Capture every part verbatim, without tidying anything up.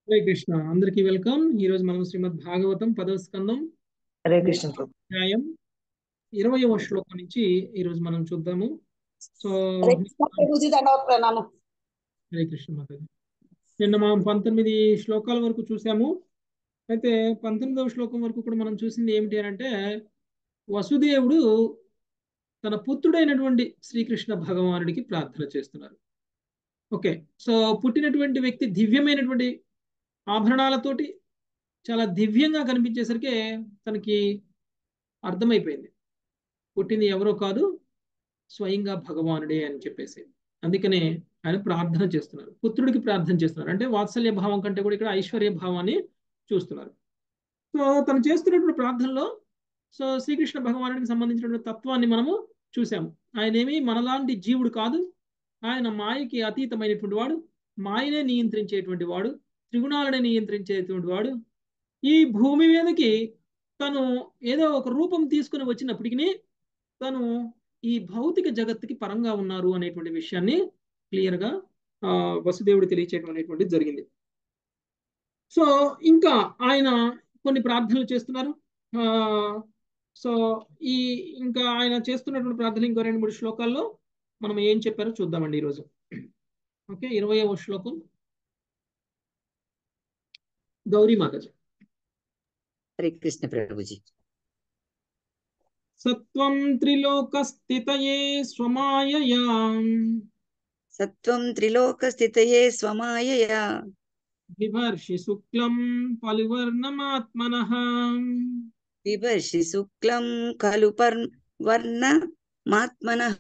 హరే కృష్ణ అందరికీ వెల్కమ్. ఈ రోజు మనం శ్రీమద్ భాగవతం పదవ స్కందం హరే కృష్ణ ప్రభు. అధ్యాయం ఇరవయవ శ్లోకం నుంచి ఈ రోజు మనం చూద్దాము. సో హరే కృష్ణ ప్రభుజీ, దండవత్ ప్రణామం. హరే కృష్ణ మాతాజీ. నిన్న మనం పంతొమ్మిది శ్లోకాల వరకు చూసాము. అయితే పంతొమ్మిదవ శ్లోకం వరకు కూడా మనం చూసింది ఏమిటి అని అంటే, వసుదేవుడు తన పుత్రుడైనటువంటి శ్రీకృష్ణ భగవానుడికి ప్రార్థన చేస్తున్నారు. ఓకే, సో పుట్టినటువంటి వ్యక్తి దివ్యమైనటువంటి ఆభరణాలతోటి చాలా దివ్యంగా కనిపించేసరికి తనకి అర్థమైపోయింది, పుట్టింది ఎవరో కాదు, స్వయంగా భగవానుడే అని చెప్పేసి. అందుకనే ఆయన ప్రార్థన చేస్తున్నారు, పుత్రుడికి ప్రార్థన చేస్తున్నారు. అంటే వాత్సల్య భావం కంటే కూడా ఇక్కడ ఐశ్వర్య భావాన్ని చూస్తున్నారు. సో తను చేస్తున్నటువంటి ప్రార్థనలో సో శ్రీకృష్ణ భగవానుడికి సంబంధించినటువంటి తత్వాన్ని మనము చూసాము. ఆయన ఏమి మనలాంటి జీవుడు కాదు, ఆయన మాయకి అతీతమైనటువంటి వాడు, మాయనే నియంత్రించేటువంటి వాడు, త్రిగుణాలనే నియంత్రించేటువంటి వాడు. ఈ భూమి మీదకి తను ఏదో ఒక రూపం తీసుకుని వచ్చినప్పటికీ తను ఈ భౌతిక జగత్తుకి పరంగా ఉన్నారు అనేటువంటి విషయాన్ని క్లియర్గా వసుదేవుడు తెలియచేయడం అనేటువంటిది జరిగింది. సో ఇంకా ఆయన కొన్ని ప్రార్థనలు చేస్తున్నారు. ఆ సో ఈ ఇంకా ఆయన చేస్తున్నటువంటి ప్రార్థనలు ఇంకో రెండు మూడు శ్లోకాల్లో మనం ఏం చెప్పారో చూద్దామండి ఈరోజు. ఓకే, ఇరవయవ శ్లోకం గౌరీ మాతాజీ. హరే కృష్ణ ప్రభుజీ. సత్వం త్రిలోకస్థితయే స్వమాయయా సత్వం త్రిలోక స్థితయే స్వమాయయా బిభర్షి శుక్లం పలువర్ణమాత్మనః బిభర్షి శుక్లం ఖలు వర్ణమాత్మనః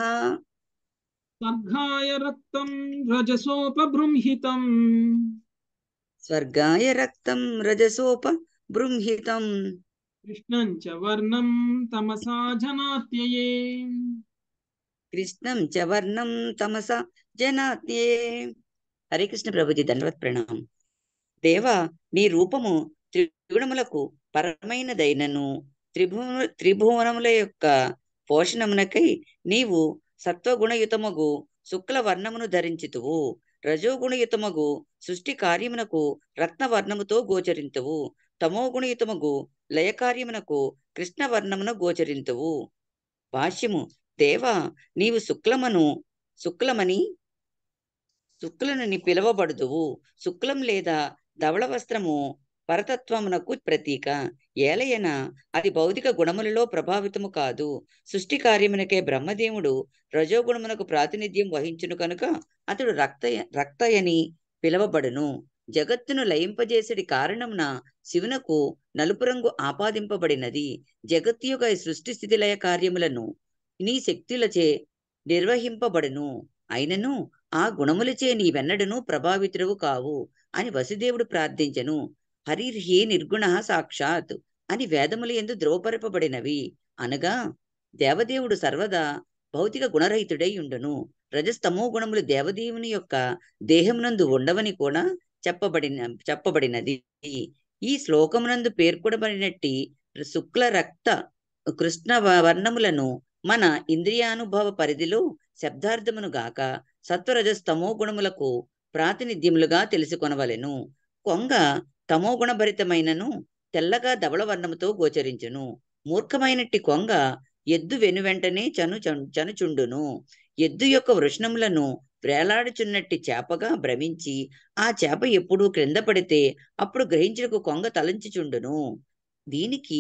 స్వర్గాయ రక్తం రజసోపబృంహితం స్వర్గాయ రక్తం రజసోపబృంహితం కృష్ణం చ వర్ణం తమసా జనాత్యయే కృష్ణం చ వర్ణం తమసా జనాత్యే. హరే కృష్ణ ప్రభుజీ, దండవత్ ప్రణామం. దేవా, నీ రూపము త్రిగుణములకు పరమైనదైనను త్రిభువ త్రిభువనముల యొక్క పోషణమునకై నీవు సత్వగుణయుతమగు శుక్ల వర్ణమును ధరించితువు. రజోగుణయుతమగు సృష్టి కార్యమునకు రత్నవర్ణముతో గోచరింతువు. తమోగుణయుతమగు లయ కార్యమునకు కృష్ణ వర్ణమును గోచరింతువు. భాష్యము. దేవా, నీవు శుక్లమను శుక్లమని శుక్లనుని పిలువబడుదువు. శుక్లం లేదా ధవళ వస్త్రము పరతత్వమునకు ప్రతీక. ఏలయన అది భౌతిక గుణములలో ప్రభావితము కాదు. సృష్టి కార్యమునకే బ్రహ్మదేవుడు రజోగుణమునకు ప్రాతినిధ్యం వహించును కనుక అతడు రక్త రక్తయని పిలువబడును. జగత్తును లయింపజేసడి కారణమున శివునకు నలుపు రంగు ఆపాదింపబడినది. జగత్తు యొక్క సృష్టి స్థితి లయ కార్యములను నీ శక్తులచే నిర్వహింపబడును. అయినను ఆ గుణములచే నీవెన్నడను ప్రభావితుడవు కావు అని వసుదేవుడు ప్రార్థించెను. హరిర్హి నిర్గుణ సాక్షాత్ అని వేదములు ఎందు ధ్రువపరపబడినవి. అనగా దేవదేవుడు సర్వదా భౌతిక గుణరహితుడై ఉండును. రజస్తమో గుణములు దేవదేవుని యొక్క దేహమునందు ఉండవని కూడా చెప్పబడిన చెప్పబడినది. ఈ శ్లోకమునందు పేర్కొనబడినట్టి శుక్ల రక్త కృష్ణ వర్ణములను మన ఇంద్రియానుభవ పరిధిలో శబ్దార్థమును గాక సత్వరజస్తమో గుణములకు ప్రాతినిధ్యములుగా తెలుసుకొనవలెను. కొంగ తమో గుణభరితమైనను తెల్లగా ధవళ వర్ణముతో గోచరించును. మూర్ఖమైనట్టి కొంగ ఎద్దు వెనువెంటనే చను చనుచుండును. ఎద్దు యొక్క వృషణములను వేలాడుచున్నట్టి చేపగా భ్రమించి ఆ చేప ఎప్పుడు క్రింద పడితే అప్పుడు గ్రహించుటకు కొంగ తలంచుచుండును. దీనికి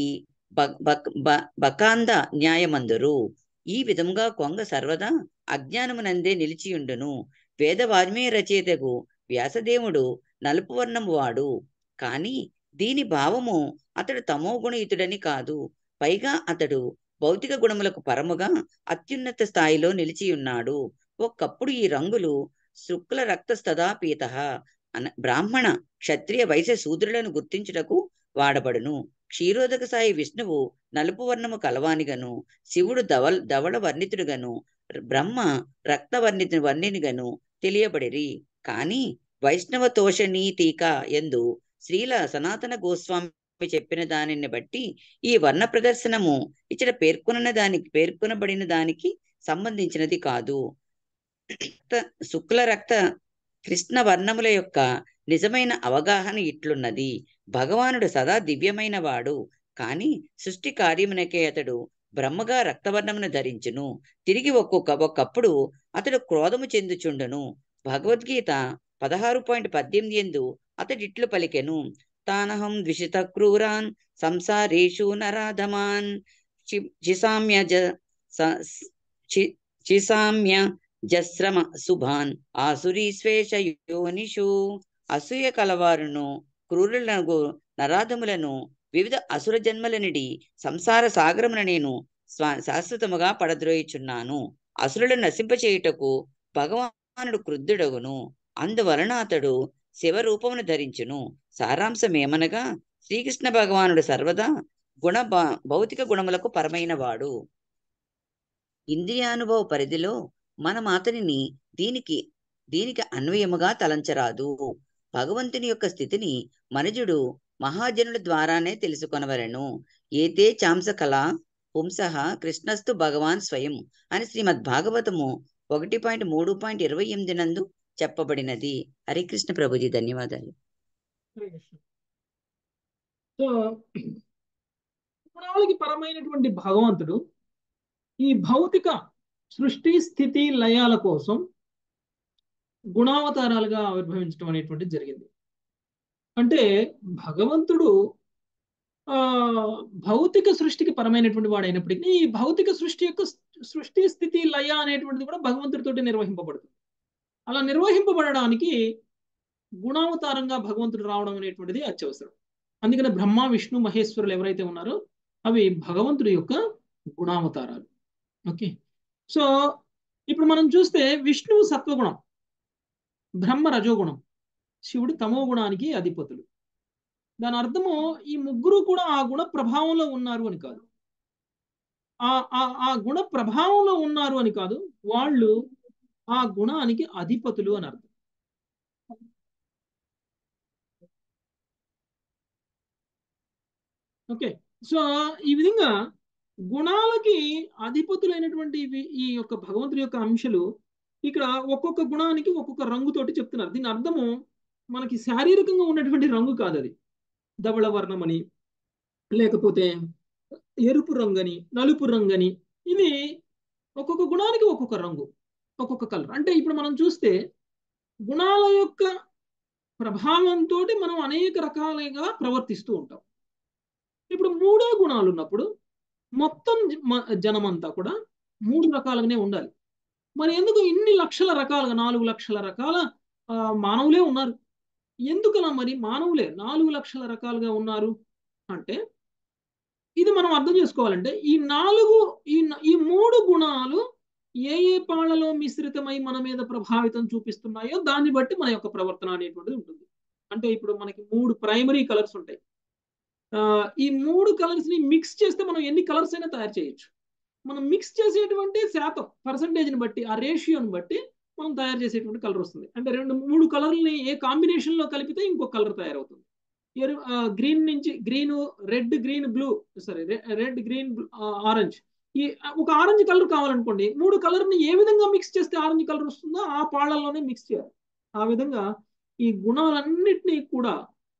బకాంద న్యాయమందురు. ఈ విధముగా కొంగ సర్వదా అజ్ఞానమునందే నిలిచియుండును. వేద వాజ్మేయ రచయితకు వ్యాసదేవుడు నలుపు వర్ణము వాడు. కాని దీని భావము అతడు తమో గుణయుతుడని కాదు. పైగా అతడు భౌతిక గుణములకు పరముగా అత్యున్నత స్థాయిలో నిలిచియున్నాడు. ఒకప్పుడు ఈ రంగులు శుక్ల రక్తస్తదాపీత అన బ్రాహ్మణ క్షత్రియ వైశ్య శూద్రులను గుర్తించుటకు వాడబడును. క్షీరోదక సాయి విష్ణువు నలుపు వర్ణము కలవానిగను, శివుడు ధవల్ ధవళ వర్ణితుడుగను, బ్రహ్మ రక్త వర్ణితు వర్ణినిగను తెలియబడిరి. కాని వైష్ణవ తోషణీ టీక ఎందు శ్రీల సనాతన గోస్వామి చెప్పిన దానిని బట్టి ఈ వర్ణ ప్రదర్శనము ఇచ్చట పేర్కొన్న దానికి పేర్కొనబడిన దానికి సంబంధించినది కాదు. శుక్ల రక్త కృష్ణ వర్ణముల యొక్క నిజమైన అవగాహన ఇట్లున్నది. భగవానుడు సదా దివ్యమైన వాడు, కాని సృష్టి కార్యమునకే అతడు బ్రహ్మగా రక్తవర్ణమును ధరించును. తిరిగి ఒక్కొక్క ఒక్కప్పుడు అతడు క్రోధము చెందుచుండును. భగవద్గీత పదహారు పాయింట్ పద్దెనిమిది ఎందు అతడిట్లు పలికెను: తానహం ద్విషిత క్రూరాన్ సంసారేషు నరాధమాన్ చి- చిసామ్య జ స- చి- చిసామ్య జస్రమ శుభాన్ ఆసురీశ్వేష యోనిషు. అసూయ కలవారును క్రూరులను నరాధములను వివిధ అసుర జన్మలనిడి సంసార సాగరమున నేను స్వ- శాశ్వతముగా పడద్రోయుచున్నాను. అసురులను నశింపచేయుటకు భగవానుడు క్రుద్ధుడగును. అందువలన అతడు శివరూపమును ధరించును. సారాంశమేమనగా శ్రీకృష్ణ భగవానుడు సర్వదా గుణ భ- భౌతిక గుణములకు పరమైన వాడు. ఇంద్రియానుభవ పరిధిలో మనం అతనిని దీనికి దీనికి అన్వయముగా తలంచరాదు. భగవంతుని యొక్క స్థితిని మనుజుడు మహాజనుల ద్వారానే తెలుసుకొనవలెను. ఏతే చాంస కళ పుంసః కృష్ణస్తు భగవాన్ స్వయం అని శ్రీమద్ భాగవతము ఒకటి పాయింట్ మూడు పాయింట్ ఇరవై ఎనిమిది నందు చెప్పబడినది. హరికృష్ణ ప్రభుజీ, ధన్యవాదాలు. హరే కృష్ణ. సో గుణాలకి పరమైనటువంటి భగవంతుడు ఈ భౌతిక సృష్టి స్థితి లయాల కోసం గుణావతారాలుగా ఆవిర్భవించడం అనేటువంటిది జరిగింది. అంటే భగవంతుడు ఆ భౌతిక సృష్టికి పరమైనటువంటి వాడు అయినప్పటికీ ఈ భౌతిక సృష్టి యొక్క సృష్టి స్థితి లయ అనేటువంటిది కూడా భగవంతుడితోటి నిర్వహింపబడుతుంది. అలా నిర్వహింపబడడానికి గుణావతారంగా భగవంతుడు రావడం అనేటువంటిది అత్యవసరం. అందుకని బ్రహ్మ విష్ణు మహేశ్వరులు ఎవరైతే ఉన్నారో అవి భగవంతుడి యొక్క గుణావతారాలు. ఓకే, సో ఇప్పుడు మనం చూస్తే విష్ణువు సత్వగుణం, బ్రహ్మ రజోగుణం, శివుడు తమో గుణానికి అధిపతులు. దాని అర్థము ఈ ముగ్గురు కూడా ఆ గుణ ప్రభావంలో ఉన్నారు అని కాదు, ఆ ఆ గుణ ప్రభావంలో ఉన్నారు అని కాదు, వాళ్ళు ఆ గుణానికి అధిపతులు అని అర్థం. ఓకే, సో ఈ విధంగా గుణాలకి అధిపతులైనటువంటి ఈ యొక్క భగవంతుడి యొక్క అంశాలు ఇక్కడ ఒక్కొక్క గుణానికి ఒక్కొక్క రంగుతోటి చెప్తున్నారు. దీని అర్థము మనకి శారీరకంగా ఉన్నటువంటి రంగు కాదు, అది ధవళ వర్ణం అని, లేకపోతే ఎరుపు రంగని, నలుపు రంగని, ఇది ఒక్కొక్క గుణానికి ఒక్కొక్క రంగు, ఒక్కొక్క కలర్. అంటే ఇప్పుడు మనం చూస్తే గుణాల యొక్క ప్రభావంతో మనం అనేక రకాలుగా ప్రవర్తిస్తూ ఉంటాం. ఇప్పుడు మూడే గుణాలు ఉన్నప్పుడు మొత్తం జనమంతా కూడా మూడు రకాలుగానే ఉండాలి. మరి ఎందుకు ఇన్ని లక్షల రకాలుగా, నాలుగు లక్షల రకాల మానవులే ఉన్నారు? ఎందుకలా మరి మానవులే నాలుగు లక్షల రకాలుగా ఉన్నారు అంటే ఇది మనం అర్థం చేసుకోవాలంటే ఈ నాలుగు ఈ ఈ మూడు గుణాలు ఏ ఏ పాళ్లలో మిశ్రితమై మన మీద ప్రభావితం చూపిస్తున్నాయో దాన్ని బట్టి మన యొక్క ప్రవర్తన అనేటువంటిది ఉంటుంది. అంటే ఇప్పుడు మనకి మూడు ప్రైమరీ కలర్స్ ఉంటాయి. ఈ మూడు కలర్స్ ని మిక్స్ చేస్తే మనం ఎన్ని కలర్స్ అయినా తయారు చేయొచ్చు. మనం మిక్స్ చేసేటువంటి శాతం పర్సంటేజ్ని బట్టి, ఆ రేషియోని బట్టి మనం తయారు చేసేటువంటి కలర్ వస్తుంది. అంటే రెండు మూడు కలర్ని ఏ కాంబినేషన్ లో కలిపితే ఇంకో కలర్ తయారవుతుంది. ఎరు గ్రీన్ నుంచి green, red green blue, sorry red green orange, ఈ ఒక ఆరెంజ్ కలర్ కావాలనుకోండి, మూడు కలర్ని ఏ విధంగా మిక్స్ చేస్తే ఆరెంజ్ కలర్ వస్తుందో ఆ పాళ్లలోనే మిక్స్ చేయాలి. ఆ విధంగా ఈ గుణాలన్నిటినీ కూడా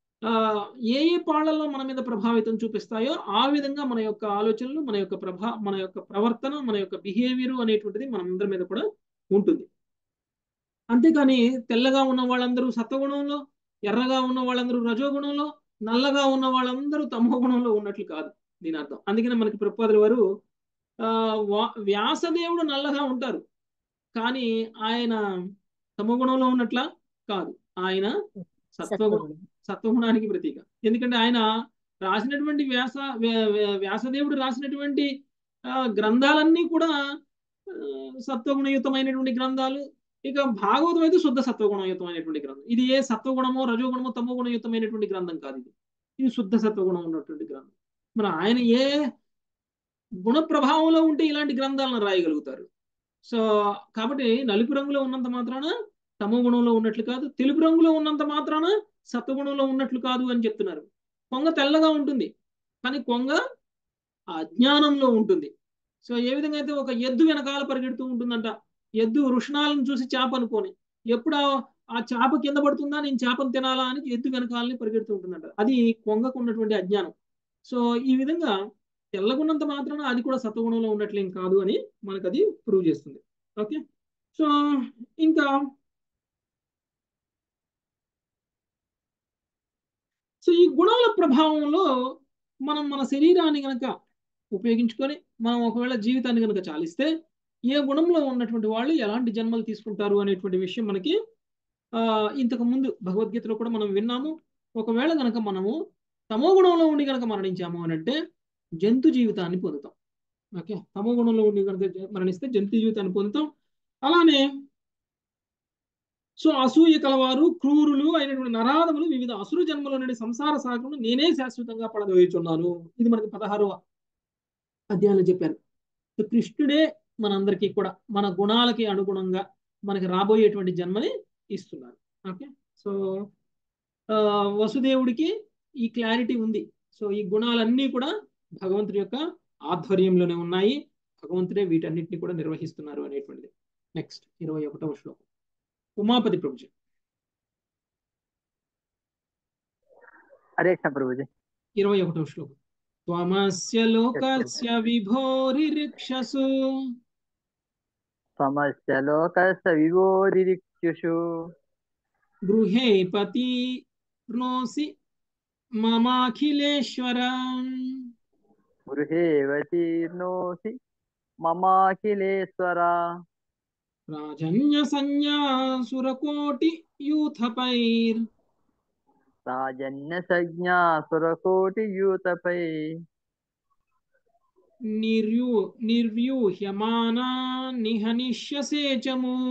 ఏ ఏ పాళ్లలో మన మీద ప్రభావితం చూపిస్తాయో ఆ విధంగా మన యొక్క ఆలోచనలు, మన యొక్క ప్రభా మన యొక్క ప్రవర్తన, మన యొక్క బిహేవియర్ అనేటువంటిది మనందరి మీద కూడా ఉంటుంది. అంతేకాని తెల్లగా ఉన్న వాళ్ళందరూ సత్వగుణంలో, ఎర్రగా ఉన్న వాళ్ళందరూ రజోగుణంలో, నల్లగా ఉన్న వాళ్ళందరూ తమో గుణంలో ఉన్నట్లు కాదు దీని అర్థం. అందుకనే మనకి ప్రభుపాదుల వారు ఆ వ్యాసదేవుడు నల్లగా ఉంటారు, కానీ ఆయన తమో గుణంలో ఉన్నట్లా కాదు, ఆయన సత్వగుణం సత్వగుణానికి ప్రతీక. ఎందుకంటే ఆయన రాసినటువంటి వ్యాస వ్యాసదేవుడు రాసినటువంటి గ్రంథాలన్నీ కూడా సత్వగుణయుతమైనటువంటి గ్రంథాలు. ఇక భాగవతం అయితే శుద్ధ సత్వగుణయుతమైనటువంటి గ్రంథం. ఇది ఏ సత్వగుణమో రజోగుణమో తమో గుణయుతమైనటువంటి గ్రంథం కాదు, ఇది ఇది శుద్ధ సత్వగుణం ఉన్నటువంటి గ్రంథం. మరి ఆయన ఏ గుణ ప్రభావంలో ఉంటే ఇలాంటి గ్రంథాలను రాయగలుగుతారు? సో కాబట్టి నలుపు రంగులో ఉన్నంత మాత్రాన తమో గుణంలో ఉన్నట్లు కాదు, తెలుపు రంగులో ఉన్నంత మాత్రాన సత్వగుణంలో ఉన్నట్లు కాదు అని చెప్తున్నారు. కొంగ తెల్లగా ఉంటుంది, కానీ కొంగ అజ్ఞానంలో ఉంటుంది. సో ఏ విధంగా అయితే ఒక ఎద్దు వెనకాల పరిగెడుతూ ఉంటుందంట, ఎద్దు వృషణాలను చూసి చేప అనుకోని, ఎప్పుడు ఆ చేప కింద పడుతుందా, నేను చేపను తినాలా అని ఎత్తు వెనకాలని పరిగెడుతూ ఉంటుందంట. అది కొంగకు ఉన్నటువంటి అజ్ఞానం. సో ఈ విధంగా తెల్లగున్నంత మాత్రాన అది కూడా సత్వగుణంలో ఉన్నట్లేం కాదు అని మనకు అది ప్రూవ్ చేస్తుంది. ఓకే. సో ఇంకా సో ఈ గుణాల ప్రభావంలో మనం మన శరీరాన్ని కనుక ఉపయోగించుకొని మనం ఒకవేళ జీవితాన్ని కనుక చాలిస్తే ఏ గుణంలో ఉన్నటువంటి వాళ్ళు ఎలాంటి జన్మలు తీసుకుంటారు అనేటువంటి విషయం మనకి ఆ ఇంతకు ముందు భగవద్గీతలో కూడా మనం విన్నాము. ఒకవేళ కనుక మనము తమో గుణంలో ఉండి కనుక మరణించాము అని అంటే జంతు జీవితాన్ని పొందుతాం. ఓకే. తమో గుణంలో ఉండి కనుక మరణిస్తే జంతు జీవితాన్ని పొందుతాం. అలానే సో అసూయ కలవారు క్రూరులు అయినటువంటి నరాధములు వివిధ అసురు జన్మలో నుండి సంసార సాగరం నేనే శాశ్వతంగా పడదోయుచున్నాను. ఇది మనకి పదహారవ అధ్యాయంలో చెప్పారు. సో కృష్ణుడే మనందరికీ కూడా మన గుణాలకి అనుగుణంగా మనకి రాబోయేటువంటి జన్మని ఇస్తున్నారు. ఓకే. సో ఆ, వసుదేవుడికి ఈ క్లారిటీ ఉంది. సో ఈ గుణాలన్నీ కూడా భగవంతుడి యొక్క ఆధ్వర్యంలోనే ఉన్నాయి. భగవంతుడే వీటన్నిటిని కూడా నిర్వహిస్తున్నారు అనేటువంటిది. నెక్స్ట్ ఇరవై ఒకటవ శ్లోకం ఉమాపతి ప్రభుజీ. హరే కృష్ణ ప్రభుజీ. ఇరవై ఒకటవ శ్లోకం త్వమస్య లోకస్య విభోరిరిక్షసు సమస్య లోకస్య విభోరిరిక్షుషు గృహే పతి నోసి మమాఖిలేశ్వర గృహే వతీర్ణోసి మమాఖిలేశ్వర రాజన్య సంజ్ఞాసురకోటి యూథపైర్ రాజన్య సంజ్ఞా సురకోటి యూతపై నిర్యూ నిర్వ్యూహ్యమానా నిహనిష్యసేచము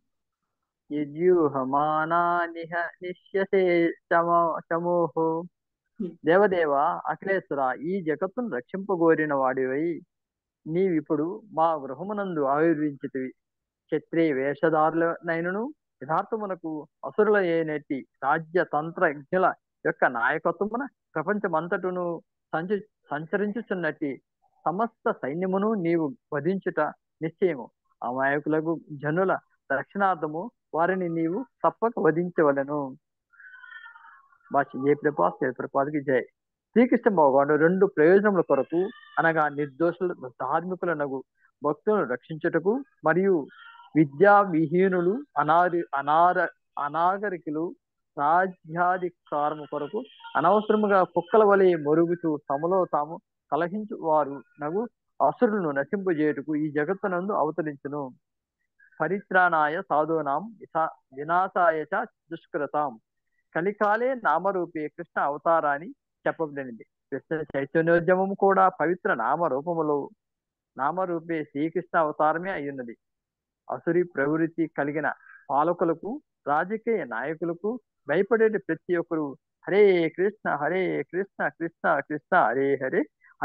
యద్యూహమానా నిహ నిశ్యసే చమో చమోహు. దేవదేవ అఖిలేశ్వర, ఈ జగత్తును రక్షింపగోరిన వాడివై నీవిప్పుడు మా గృహమునందు ఆవిర్వించితివి. క్షత్రియ వేషధారులనైనను యథార్థమునకు అసురుల ఏనెట్టి రాజ్య తంత్ర యజ్ఞుల యొక్క నాయకత్వమున ప్రపంచమంతటును సంచ సంచరించుచున్నట్టి సమస్త సైన్యమును నీవు వధించుట నిశ్చయము. అమాయకులకు జనుల రక్షణార్థము వారిని నీవు తప్పక వధించవలను. భాష జయ ప్రపాత్ జయ ప్రపాత్కి జయ. శ్రీకృష్ణ భగవానుడు రెండు ప్రయోజనముల కొరకు అనగా నిర్దోషుల ధార్మికులనగు భక్తులను రక్షించుటకు మరియు విద్యా విహీనులు అనారి అనార అనాగరికులు రాజ్యాధికారము కొరకు అనవసరముగా కుక్కల వలె మొరుగుచూ తమలో తాము కలహించు వారు నగు అసురులను నశింపజేయుటకు ఈ జగత్తునందు అవతరించును. పరిత్రాణాయ సాధూనాం విసా- వినాశాయ చ దుష్కృతాం కలికాలే నామరూపే కృష్ణ అవతారాన్ని చెప్పబడినది. కృష్ణ చైతన్యోద్యమము కూడా పవిత్ర నామరూపములో నామరూపే శ్రీకృష్ణ అవతారమే అయ్యున్నది. అసురి ప్రవృత్తి కలిగిన పాలకులకు రాజకీయ నాయకులకు భయపడే ప్రతి ఒక్కరు హరే కృష్ణ హరే కృష్ణ కృష్ణ కృష్ణ హరే హరే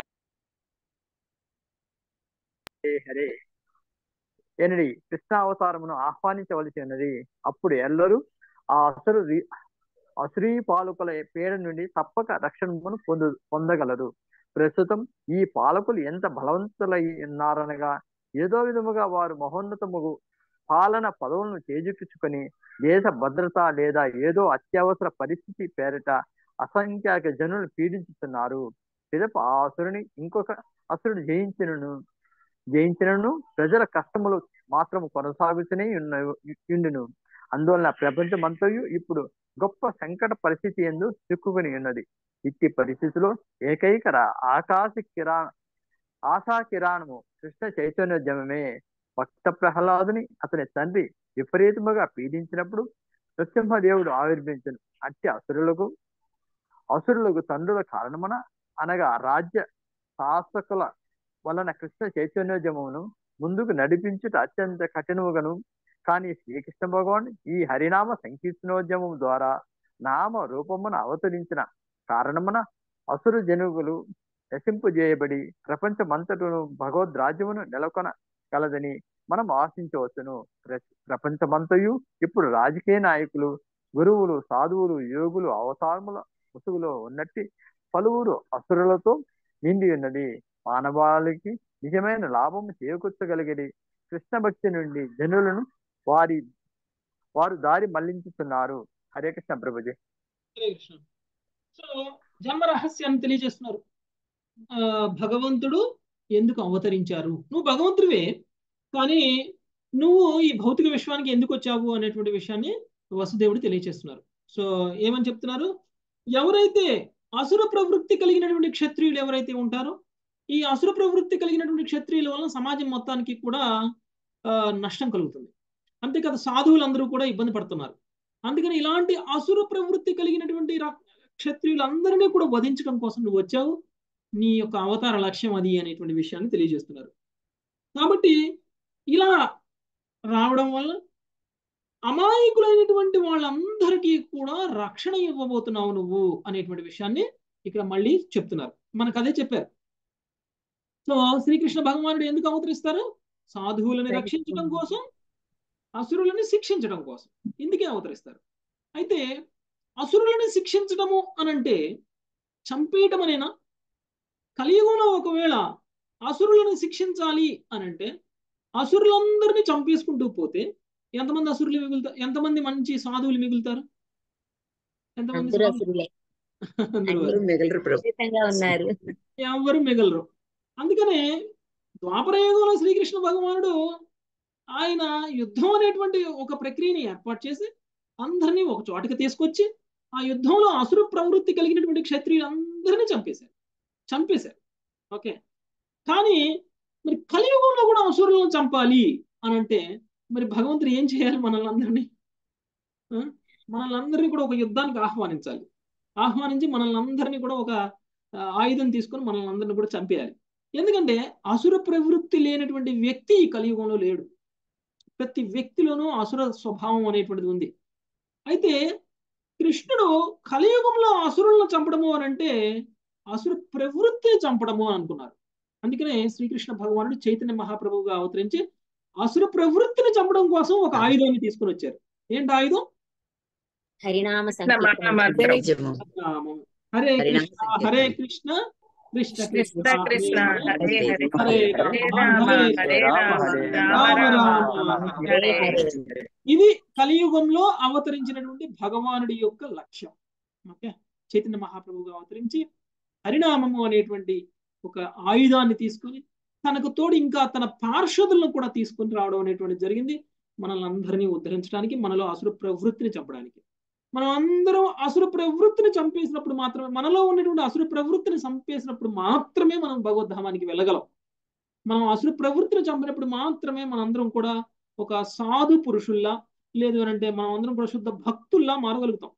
హరే హరే ఎనడి కృష్ణ అవతారమును ఆహ్వానించవలసి ఉన్నది. అప్పుడు ఎల్లరూ ఆ అసురు అసురీ పాలకుల పీడ నుండి తప్పక రక్షణను పొందు పొందగలరు. ప్రస్తుతం ఈ పాలకులు ఎంత బలవంతులై ఉన్నారనగా ఏదో విధముగా వారు మహోన్నతముగు పాలన పదవులను చేజిక్కించుకొని దేశ భద్రత లేదా ఏదో అత్యవసర పరిస్థితి పేరిట అసంఖ్యాక జనులను పీడించుతున్నారు. పిదప ఆ అసురుని ఇంకొక అసురుడు జయించినను జయించినను ప్రజల కష్టములు మాత్రము కొనసాగుతూనే ఉన్న ఉండును. అందువలన ప్రపంచమంతయు ఇప్పుడు గొప్ప సంకట పరిస్థితి ఎందు చిక్కుకుని ఉన్నది. ఇట్టి పరిస్థితిలో ఏకైక రా- ఆకాశ కిరా ఆశా కిరాణము కృష్ణ చైతన్యోద్యమమే. భక్త ప్రహ్లాదుని అతని తండ్రి విపరీతముగా పీడించినప్పుడు నృసింహదేవుడు ఆవిర్భించను. అట్టి అసురులకు అసురులకు తండ్రుల కారణమున అనగా రాజ్య శాసకుల వలన కృష్ణ చైతన్యోద్యమమును ముందుకు నడిపించుట అత్యంత కఠినముగాను. కానీ శ్రీకృష్ణ భగవాన్ ఈ హరినామ సంకీర్తనోద్యమం ద్వారా నామ రూపమున అవతరించిన కారణమున అసురు జనుగులు నశింపజేయబడి ప్రపంచమంతటను భగవద్ రాజ్యమును నెలకొన కలదని మనం ఆశించవచ్చును. ప్ర- ప్రపంచమంతయు ఇప్పుడు రాజకీయ నాయకులు, గురువులు, సాధువులు, యోగులు అవతారముల ముసుగులో ఉన్నట్టి పలువురు అసురులతో నిండి ఉన్నది. మానవాళికి నిజమైన లాభము చేకూర్చగలిగేది కృష్ణ భక్తి నుండి జనులను వారి వారు దారి మళ్లించుతున్నారు. హరే కృష్ణ ప్రభుజీ. హరే కృష్ణ. సో జన్మ రహస్యాన్ని తెలియజేస్తున్నారు. ఆ భగవంతుడు ఎందుకు అవతరించారు, నువ్వు భగవంతుడివే కానీ నువ్వు ఈ భౌతిక విశ్వానికి ఎందుకు వచ్చావు అనేటువంటి విషయాన్ని వసుదేవుడు తెలియజేస్తున్నారు. సో ఏమని చెప్తున్నారు, ఎవరైతే అసుర ప్రవృత్తి కలిగినటువంటి క్షత్రియులు ఎవరైతే ఉంటారో ఈ అసుర ప్రవృత్తి కలిగినటువంటి క్షత్రియుల వలన సమాజం మొత్తానికి కూడా ఆ, నష్టం కలుగుతుంది. అంతేకాదు సాధువులందరూ కూడా ఇబ్బంది పడుతున్నారు. అందుకని ఇలాంటి అసుర ప్రవృత్తి కలిగినటువంటి రా- క్షత్రియులందరినీ కూడా వధించడం కోసం నువ్వు వచ్చావు, నీ యొక్క అవతార లక్ష్యం అది అనేటువంటి విషయాన్ని తెలియజేస్తున్నారు. కాబట్టి ఇలా రావడం వల్ల అమాయకులైనటువంటి వాళ్ళందరికీ కూడా రక్షణ ఇవ్వబోతున్నావు నువ్వు అనేటువంటి విషయాన్ని ఇక్కడ మళ్ళీ చెప్తున్నారు. మనకు అదే చెప్పారు. సో శ్రీకృష్ణ భగవానుడు ఎందుకు అవతరిస్తారు, సాధువులని రక్షించడం కోసం, అసురులని శిక్షించడం కోసం, ఇందుకే అవతరిస్తారు. అయితే అసురులని శిక్షించడము అనంటే చంపేయటం అనేనా? కలియుగంలో ఒకవేళ అసురులను శిక్షించాలి అనంటే అసురులందరినీ చంపేసుకుంటూ పోతే ఎంతమంది అసురులు మిగులుతారు, ఎంతమంది మంచి సాధువులు మిగులుతారు, ఎంతమంది అందరూ సాధువులు? అసురులే, అందరూ అందరూ మిగలరు ప్రభు. ఖచ్చితంగా ఉన్నారు. ఎవరు మిగలరు. అందుకనే ద్వాపరయుగంలో శ్రీకృష్ణ భగవానుడు ఆయన యుద్ధం అనేటువంటి ఒక ప్రక్రియని ఏర్పాటు చేసి అందరినీ ఒక చోటకి తీసుకొచ్చి ఆ యుద్ధంలో అసుర ప్రవృత్తి కలిగినటువంటి క్షత్రియులందరినీ చంపేశారు చంపేశారు ఓకే. కానీ మరి కలియుగంలో కూడా అసురులను చంపాలి అని అంటే మరి భగవంతుడు ఏం చేయాలి, మనల్ని అందరినీ ఆ? మనల్ని అందరినీ కూడా ఒక యుద్ధానికి ఆహ్వానించాలి. ఆహ్వానించి మనల్ని అందరినీ కూడా ఒక ఆ, ఆయుధం తీసుకొని మనల్ని అందరినీ కూడా చంపేయాలి. ఎందుకంటే అసుర ప్రవృత్తి లేనటువంటి వ్యక్తి ఈ కలియుగంలో లేడు. ప్రతి వ్యక్తిలోనూ అసుర స్వభావం అనేటువంటిది ఉంది. అయితే కృష్ణుడు కలియుగంలో అసురులను చంపడము అని అంటే అసుర ప్రవృత్తిని చంపడము అని అనుకున్నారు. అందుకనే శ్రీకృష్ణ భగవానుడు చైతన్య మహాప్రభువుగా అవతరించి అసుర ప్రవృత్తిని చంపడం కోసం ఒక ఆయుధాన్ని తీసుకొని వచ్చారు. ఏంటి ఆయుధం? హరినామ సంకీర్తన. రాజ్యము. నామం. హరే హరినామ కృష్ణ సంకీర్తన. హరే కృష్ణ కృష్ణ కృష్ణ కృష్ణ కృష్ణ హరే హరే హరే హరే హరే రామ రామ హరే హరే రామ రామ హరే రామ రామ రామ రామ హరే హరే. ఇది కలియుగంలో అవతరించినటువంటి భగవానుడి యొక్క లక్ష్యం. ఓకే, చైతన్య మహాప్రభువుగా అవతరించి హరినామము అనేటువంటి ఒక ఆయుధాన్ని తీసుకొని తనకు తోడు ఇంకా తన పార్షదులను కూడా తీసుకొని రావడం అనేటువంటి జరిగింది. మనల్ని అందరినీ ఉద్ధరించడానికి, మనలో అసుర ప్రవృత్తిని చంపడానికి. మనం అందరం అసుర ప్రవృత్తిని చంపేసినప్పుడు మాత్రమే, మనలో ఉన్నటువంటి అసుర ప్రవృత్తిని చంపేసినప్పుడు మాత్రమే మనం భగవద్ధామానికి వెళ్ళగలం. మనం అసుర ప్రవృత్తిని చంపినప్పుడు మాత్రమే మనందరం కూడా ఒక సాధు పురుషుల్లా, లేదు అంటే మనం అందరం కూడా శుద్ధ భక్తుల్లా మారగలుగుతాం.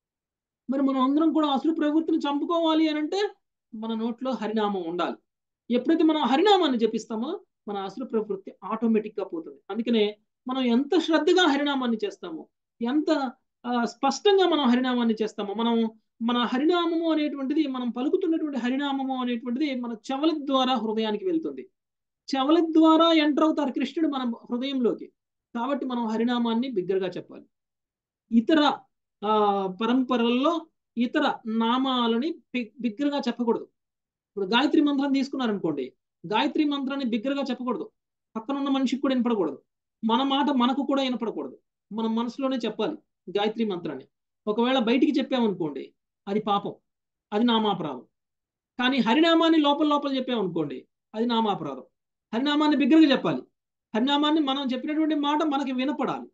మరి మనం అందరం కూడా అసుర ప్రవృత్తిని చంపుకోవాలి అని అంటే మన నోట్లో హరినామం ఉండాలి. ఎప్పుడైతే మనం హరినామాన్ని జపిస్తామో మన అసుర ప్రవృత్తి ఆటోమేటిక్ గా పోతుంది. అందుకనే మనం ఎంత శ్రద్ధగా హరినామాన్ని చేస్తామో, ఎంత ఆ, స్పష్టంగా మనం హరినామాన్ని చేస్తామో, మనం మన హరినామము అనేటువంటిది, మనం పలుకుతున్నటువంటి హరినామము అనేటువంటిది మన చెవుల ద్వారా హృదయానికి వెళ్తుంది. చెవుల ద్వారా ఎంటర్ అవుతారు కృష్ణుడు మన హృదయంలోకి. కాబట్టి మనం హరినామాన్ని బిగ్గరగా చెప్పాలి. ఇతర ఆ పరంపరల్లో ఇతర నామాలని బి- బిగ్గరగా చెప్పకూడదు. ఇప్పుడు గాయత్రి మంత్రం తీసుకున్నారనుకోండి, గాయత్రి మంత్రాన్ని బిగ్గరగా చెప్పకూడదు. పక్కన ఉన్న మనిషికి కూడా వినపడకూడదు. మన మాట మనకు కూడా వినపడకూడదు. మనం మనసులోనే చెప్పాలి గాయత్రి మంత్రాన్ని. ఒకవేళ బయటికి చెప్పామనుకోండి అది పాపం, అది నామాపరాధం. కానీ హరినామాన్ని లోపల లోపల చెప్పామనుకోండి అది నామాపరాధం. హరినామాన్ని బిగ్గరగా చెప్పాలి. హరినామాన్ని మనం చెప్పినటువంటి మాట మనకి వినపడాలి.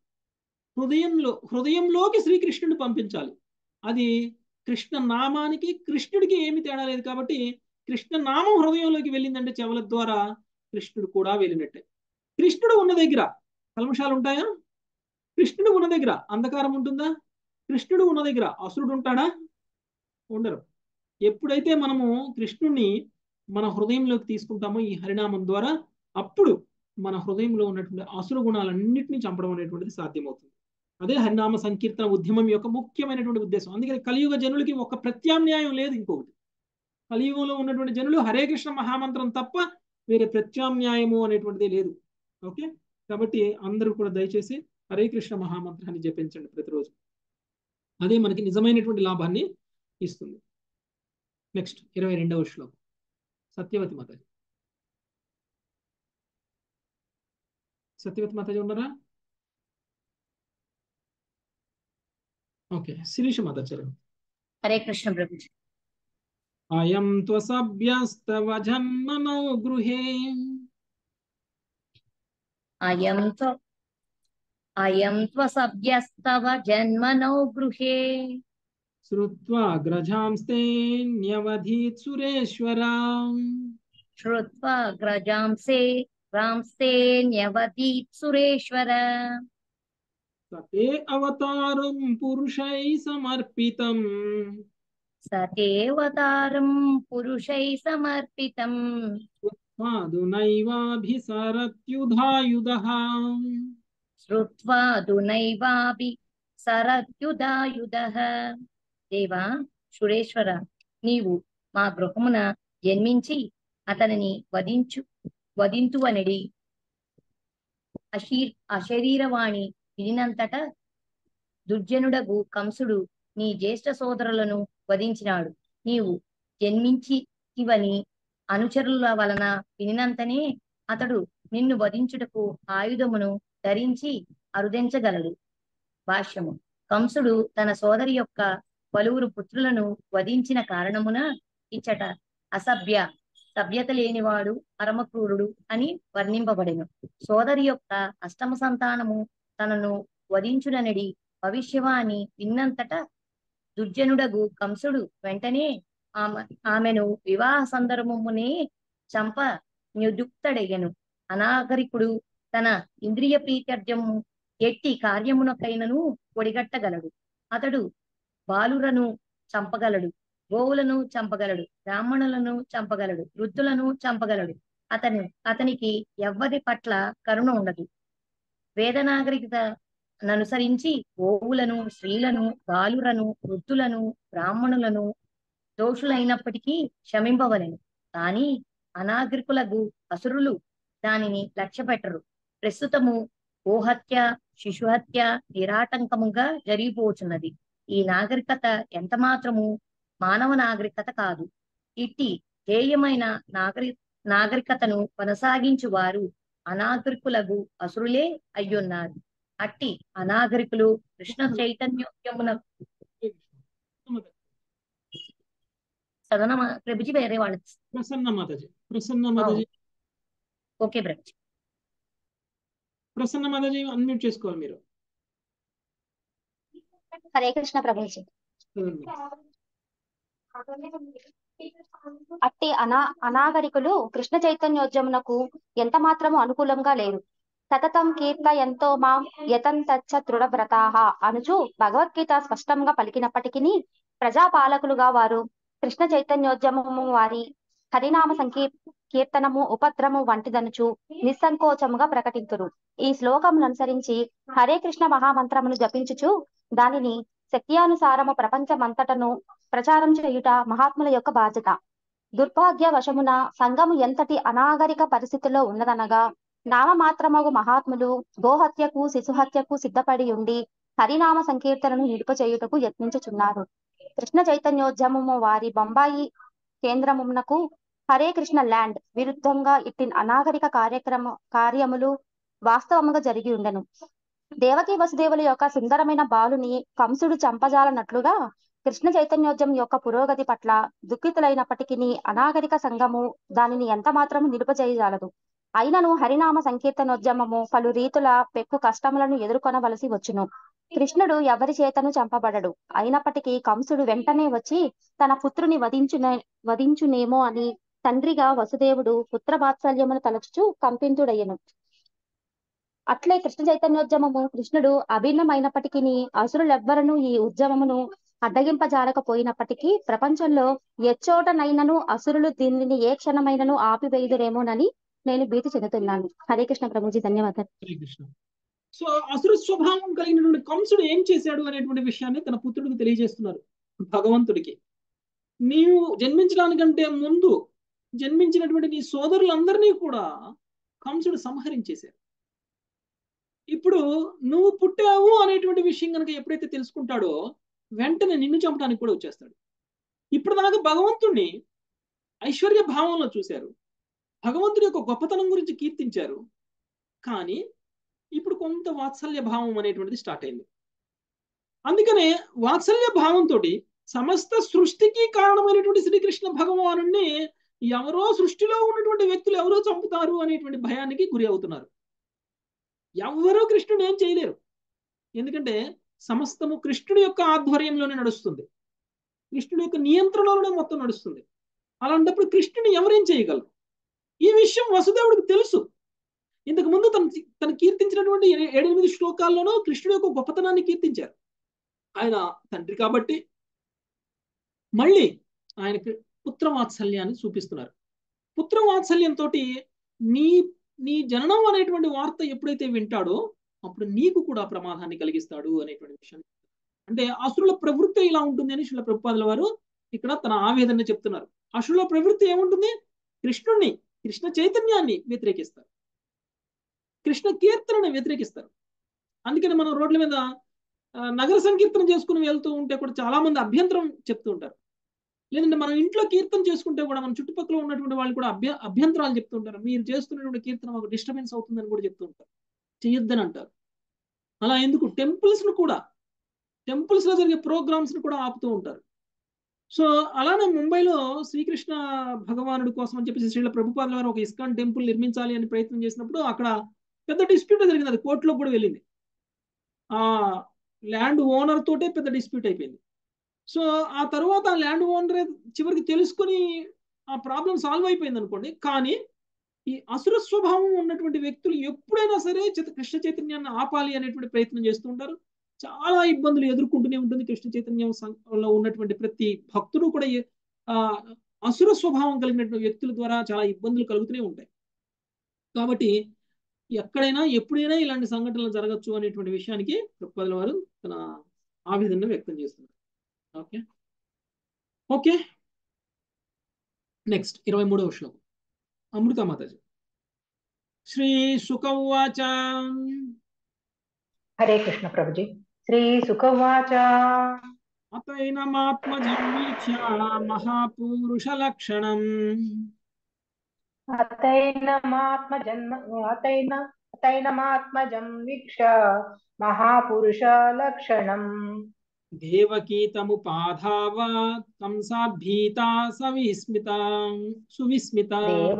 హృదయంలో హృదయంలోకి శ్రీకృష్ణుడిని పంపించాలి. అది కృష్ణ నామానికి కృష్ణుడికి ఏమి తేడా లేదు. కాబట్టి కృష్ణ నామం హృదయంలోకి వెళ్ళిందంటే చెవుల ద్వారా కృష్ణుడు కూడా వెళ్ళినట్టే. కృష్ణుడు ఉన్న దగ్గర కల్మషాలు ఉంటాయా? కృష్ణుడు ఉన్న దగ్గర అంధకారం ఉంటుందా? కృష్ణుడు ఉన్న దగ్గర అసురుడు ఉంటాడా? ఉండరు. ఎప్పుడైతే మనము కృష్ణుడిని మన హృదయంలోకి తీసుకుంటామో ఈ హరినామం ద్వారా, అప్పుడు మన హృదయంలో ఉన్నటువంటి అసుర గుణాలన్నింటినీ చంపడం అనేటువంటిది సాధ్యమవుతుంది. అదే హరినామ సంకీర్తన ఉద్యమం యొక్క ముఖ్యమైనటువంటి ఉద్దేశం. అందుకని కలియుగ జనులకి ఒక ప్రత్యామ్నాయం లేదు. ఇంకొకటి, కలియుగంలో ఉన్నటువంటి జనులు హరే కృష్ణ మహామంత్రం తప్ప వేరే ప్రత్యామ్నాయము అనేటువంటిది లేదు. ఓకే, కాబట్టి అందరూ కూడా దయచేసి హరే కృష్ణ మహామంత్రాన్ని జపించండి ప్రతిరోజు. అదే మనకి నిజమైనటువంటి లాభాన్ని ఇస్తుంది. నెక్స్ట్ ఇరవై రెండవ శ్లోకం సత్యవతి మాతాజీ. సత్యవతి మాతాజీ ఉన్నారా? ఓకే, శిరీష మాత చరణ్. హరే కృష్ణ ప్రభుజీ. అయం త్వసభ్యస్తవ జన్మనో గృహే అయం త్వ అయం త్వసభ్యస్తవ జన్మనో గృహే శ్రుత్వా గ్రజాంస్తే న్యవధీత్ సురేశ్వరా శ్రుత్వా గ్రజాంసే రాంస్తే న్యవదీత్ సురేశ్వర సతే అవతారం పురుషై సమర్పితం సతేవతారం పురుషై సమర్పితం పాదునైవాభిసరత్యుధాయుధః శ్రుత్వా దునైవాపి సరత్యుదాయుధః. దేవా సురేశ్వర, నీవు మా గృహమున జన్మించి అతనిని వధించు వధింతువనడి అశీ అశరీరవాణి వినినంతట దుర్జనుడగు కంసుడు నీ జ్యేష్ఠ సోదరులను వధించినాడు. నీవు జన్మించి ఇవని అనుచరుల వలన వినినంతనే అతడు నిన్ను వధించుటకు ఆయుధమును ధరించి అరుదించగలడు. భాష్యము. కంసుడు తన సోదరి యొక్క పలువురు పుత్రులను వధించిన కారణమున ఇచ్చట అసభ్య, సభ్యత లేనివాడు, పరమక్రూరుడు అని వర్ణింపబడెను. సోదరి యొక్క అష్టమ సంతానము తనను వధించుననడి భవిష్యవాణి విన్నంతట దుర్జనుడగు కంసుడు వెంటనే ఆమె ఆమెను వివాహ సందర్భమునే చంప నియుక్తుడయ్యను. అనాగరికుడు తన ఇంద్రియ ప్రీత్యర్థము ఎట్టి కార్యమునకైనను ఒడిగట్టగలడు. అతడు బాలురను చంపగలడు, గోవులను చంపగలడు, బ్రాహ్మణులను చంపగలడు, వృద్ధులను చంపగలడు. అతను అతనికి ఎవ్వరి పట్ల కరుణ ఉండదు. వేదనాగరికత ననుసరించి గోవులను, స్త్రీలను, బాలురను, వృద్ధులను, బ్రాహ్మణులను దోషులైనప్పటికీ క్షమింపవలెను. కానీ అనాగరికులకు అసురులు దానిని లక్ష్యపెట్టరు. ప్రస్తుతము గోహత్య, శిశుహత్య నిరాటంకముగా జరిగిపోతున్నది. ఈ నాగరికత ఎంత మాత్రము మానవ నాగరికత కాదు. ఇట్టి ధ్యేయమైన నాగరి నాగరికతను కొనసాగించు వారు అనాగరికులకు అసురులే అయ్యున్నారు. అట్టి అనాగరికులు కృష్ణ చైతన్యమున సదన ప్రభుజీ వేరే వాళ్ళ ప్రసన్న మాతాజీ. ప్రసన్న మాతాజీ. ఓకే ప్రభుజీ. ప్రసన్న మాతాజీ అన్మ్యూట్ చేసుకోవాలి మీరు. హరే కృష్ణ ప్రభుజీ. అట్టి అనా అనాగరికులు కృష్ణ చైతన్యోద్యమునకు ఎంత మాత్రము అనుకూలంగా లేరు. సతతం కీర్త ఎంతో మాం యతంతచ్చ దృఢవ్రతాః అనుచు భగవద్గీత స్పష్టంగా పలికినప్పటికీ ప్రజాపాలకులుగా వారు కృష్ణ చైతన్యోద్యమము వారి హరినామ సంకీ కీర్తనము ఉపద్రము వంటిదనుచు నిస్సంకోచముగా ప్రకటింతురు. ఈ శ్లోకమును అనుసరించి హరే కృష్ణ మహామంత్రమును జపించుచు దానిని శక్త్యానుసారము ప్రపంచమంతటను ప్రచారం చేయుట మహాత్ముల యొక్క బాధ్యత. దుర్భాగ్య వశమున సంఘము ఎంతటి అనాగరిక పరిస్థితిలో ఉన్నదనగా నామమాత్రమగు మహాత్ములు గోహత్యకు, శిశుహత్యకు సిద్ధపడి ఉండి హరినామ సంకీర్తనను నిలుపచేయుటకు యత్నించుచున్నారు. కృష్ణ చైతన్యోద్యమము వారి బొంబాయి కేంద్రమునకు హరే కృష్ణ ల్యాండ్ విరుద్ధంగా ఇట్టి అనాగరిక కార్యక్రమ కార్యములు వాస్తవముగా జరిగి ఉండెను. దేవకీ వసుదేవుల యొక్క సుందరమైన బాలుని కంసుడు చంపజాలనట్లుగా కృష్ణ చైతన్యోద్యమం యొక్క పురోగతి పట్ల దుఃఖితులైనప్పటికీ అనాగరిక సంఘము దానిని ఎంత మాత్రము నిలుపచేయజాలదు. అయినను హరినామ సంకీర్తనోద్యమము పలు రీతుల పెక్కు కష్టములను ఎదుర్కొనవలసి వచ్చును. కృష్ణుడు ఎవరి చేతను చంపబడడు. అయినప్పటికీ కంసుడు వెంటనే వచ్చి తన పుత్రుని వధించునే వధించునేమో అని తండ్రిగా వసుదేవుడు పుత్ర వాత్సల్యమును తలచుచు కంపింతుడయ్యను. అట్లే కృష్ణ చైతన్యోద్యమము కృష్ణుడు అభిన్నమైనప్పటికీ అసురులెవ్వరను ఈ ఉద్యమమును అడ్డగింపజాలకపోయినప్పటికీ ప్రపంచంలో ఎచ్చోటనైనను అసురులు దీనిని ఏ క్షణమైనను ఆపివేయుదురేమోనని నేను భీతి చెందుతున్నాను. హరే కృష్ణ ప్రభుజీ, ధన్యవాదాలు. హరే కృష్ణ. సో అసురు స్వభావం కలిగినటువంటి కంసుడు ఏం చేశాడు అనేటువంటి విషయాన్ని తన పుత్రుడికి తెలియజేస్తున్నారు భగవంతుడికి. నీవు జన్మించడానికంటే ముందు జన్మించినటువంటి నీ సోదరులందరినీ కూడా కంసుడు సంహరించేశారు. ఇప్పుడు నువ్వు పుట్టావు అనేటువంటి విషయం కనుక ఎప్పుడైతే తెలుసుకుంటాడో వెంటనే నిన్ను చంపడానికి కూడా వచ్చేస్తాడు. ఇప్పుడు దాకా భగవంతుణ్ణి ఐశ్వర్య భావంలో చూశారు, భగవంతుడి యొక్క గొప్పతనం గురించి కీర్తించారు. కానీ ఇప్పుడు కొంత వాత్సల్య భావం అనేటువంటిది స్టార్ట్ అయింది. అందుకనే వాత్సల్య భావంతో సమస్త సృష్టికి కారణమైనటువంటి శ్రీకృష్ణ భగవాను ఎవరో సృష్టిలో ఉన్నటువంటి వ్యక్తులు ఎవరో చంపుతారు అనేటువంటి భయానికి గురి అవుతున్నారు. ఎవరో కృష్ణుడు ఏం చేయలేరు, ఎందుకంటే సమస్తము కృష్ణుడి యొక్క ఆధ్వర్యంలోనే నడుస్తుంది, కృష్ణుడి యొక్క నియంత్రణలోనే మొత్తం నడుస్తుంది. అలాంటప్పుడు కృష్ణుని ఎవరేం చేయగలరు? ఈ విషయం వసుదేవుడికి తెలుసు. ఇంతకు ముందు తను తను కీర్తించినటువంటి ఏడెనిమిది శ్లోకాల్లోనూ కృష్ణుడి యొక్క గొప్పతనాన్ని కీర్తించారు. ఆయన తండ్రి కాబట్టి మళ్ళీ ఆయనకి పుత్రవాత్సల్యాన్ని చూపిస్తున్నారు. పుత్రవాత్సల్యంతో నీ నీ జననం అనేటువంటి వార్త ఎప్పుడైతే వింటాడో అప్పుడు నీకు కూడా ప్రమాదాన్ని కలిగిస్తాడు అనేటువంటి విషయం. అంటే అసురుల ప్రవృత్తి ఇలా ఉంటుంది అని శ్రీల ప్రభుపాదుల వారు ఇక్కడ తన ఆవేదన చెప్తున్నారు. అసురుల ప్రవృత్తి ఏముంటుంది? కృష్ణుణ్ణి, కృష్ణ చైతన్యాన్ని వ్యతిరేకిస్తారు, కృష్ణ కీర్తనని వ్యతిరేకిస్తారు. అందుకని మనం రోడ్ల మీద నగర సంకీర్తన చేసుకుని వెళ్తూ ఉంటే కూడా చాలా మంది అభ్యంతరం చెప్తూ ఉంటారు. లేదంటే మనం ఇంట్లో కీర్తన చేసుకుంటే కూడా మన చుట్టుపక్కల ఉన్నటువంటి వాళ్ళు కూడా అభ్య అభ్యంతరాలు చెప్తూ ఉంటారు. మీరు చేస్తున్నటువంటి కీర్తన మాకు డిస్టర్బెన్స్ అవుతుందని కూడా చెప్తూ ఉంటారు, చెయ్యొద్దని అంటారు. అలా ఎందుకు? టెంపుల్స్ ను కూడా, టెంపుల్స్ లో జరిగే ప్రోగ్రామ్స్ ను కూడా ఆపుతూ ఉంటారు. సో అలానే ముంబైలో శ్రీకృష్ణ భగవానుడి కోసం అని చెప్పేసి శ్రీల ప్రభుపాదుల వారు ఒక ఇస్కాన్ టెంపుల్ నిర్మించాలి అని ప్రయత్నం చేసినప్పుడు అక్కడ పెద్ద డిస్ప్యూట్ జరిగింది. అది కోర్టులో కూడా వెళ్ళింది. ఆ ల్యాండ్ ఓనర్ తోటే పెద్ద డిస్ప్యూట్ అయిపోయింది. సో ఆ తర్వాత ఆ ల్యాండ్ ఓనర్ చివరికి తెలుసుకొని ఆ ప్రాబ్లం సాల్వ్ అయిపోయింది అనుకోండి. కానీ ఈ అసుర స్వభావం ఉన్నటువంటి వ్యక్తులు ఎప్పుడైనా సరే కృష్ణ చైతన్యాన్ని ఆపాలి అనేటువంటి ప్రయత్నం చేస్తూ ఉంటారు. చాలా ఇబ్బందులు ఎదుర్కొంటూనే ఉంటుంది. కృష్ణ చైతన్యంలో ఉన్నటువంటి ప్రతి భక్తుడు కూడా ఆ అసుర స్వభావం కలిగినటువంటి వ్యక్తుల ద్వారా చాలా ఇబ్బందులు కలుగుతూనే ఉంటాయి. కాబట్టి ఎక్కడైనా ఎప్పుడైనా ఇలాంటి సంఘటనలు జరగచ్చు అనేటువంటి విషయానికి ప్రభుపాదుల వారు తన ఆవేదన వ్యక్తం చేస్తున్నారు. ఓకే ఓకే నెక్స్ట్ ఇరవై మూడవ శ్లోకం అమృత మాతాజీ. శ్రీ శుక ఉవాచ. హరే కృష్ణ ప్రభుజీ. శ్రీ శుక ఉవాచ. అతైనమాత్మజం వీక్ష్య మహాపురుష లక్షణం అతైనమాత్మజన్మ అతైన అతైనమాత్మజం వీక్ష్య మహాపురుష లక్షణం దేవకీతముపాధావాత్ కంసాభీతా సవిస్మిత సువిస్మిత.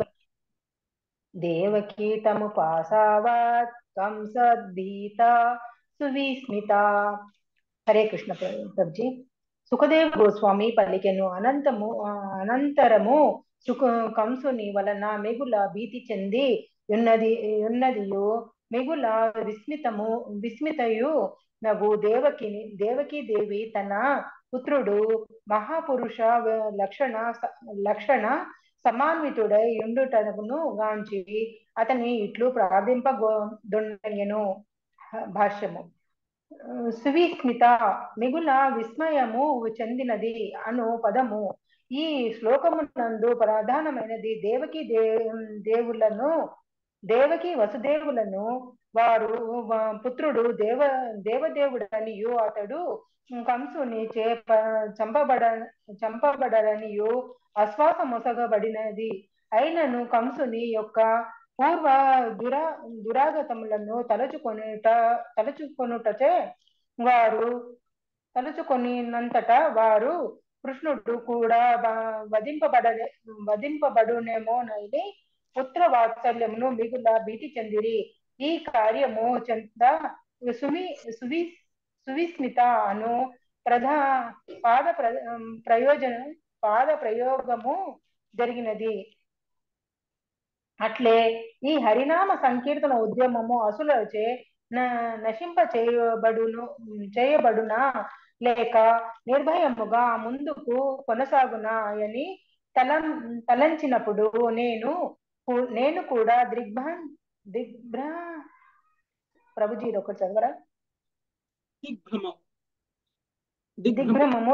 దేవకీతముపాసావాత్ కంసద్భీతా సువిస్మిత. హరే కృష్ణ ప్రభుజీ. సుఖదేవ గోస్వామి పలికెను. అనంతము అనంతరము సుఖ కంసుని వలన మిగుల భీతి చెంది ఉన్నది ఉన్నదియు మిగుల విస్మితము విస్మితయు నగు దేవకిని దేవకీ దేవి తన పుత్రుడు మహాపురుష లక్షణ లక్షణ సమాన్వితుడై ఉండుటను గాంచి అతని ఇట్లు ప్రార్థింపగొండెను. భాష్యము. సువిస్మిత మిగుల విస్మయము చెందినది అను పదము ఈ శ్లోకమునందు ప్రధానమైనది. దేవకి దే దేవులను దేవకి వసుదేవులను వారు పుత్రుడు దేవ దేవదేవుడనియు అతడు కంసుని చే చంపబడ చంపబడనియు అశ్వాస మొసగబడినది అయినను కంసుని యొక్క పూర్వ దురా దురాగతములను తలచుకొనుట తలచుకొనుటచే వారు తలుచుకొనినంతట వారు కృష్ణుడు కూడా వధింపబడ వధింపబడునేమోనని పుత్ర వాత్సల్యమును మిగుల భీతి చెందిరి. ఈ కార్యము చెంత సుమి సువి సువిస్మిత అను ప్రధా పాద ప్రయోజన పాద ప్రయోగము జరిగినది. అట్లే ఈ హరినామ సంకీర్తన ఉద్యమము అసులచే నశింప చేయబడును చేయబడునా లేక నిర్భయముగా ముందుకు కొనసాగునా అని తల తలంచినప్పుడు నేను నేను కూడా దిగ్భ్రా దిగ్భ్రా ప్రభుజీ ఒకటి చదవరా. దిగ్భ్రమము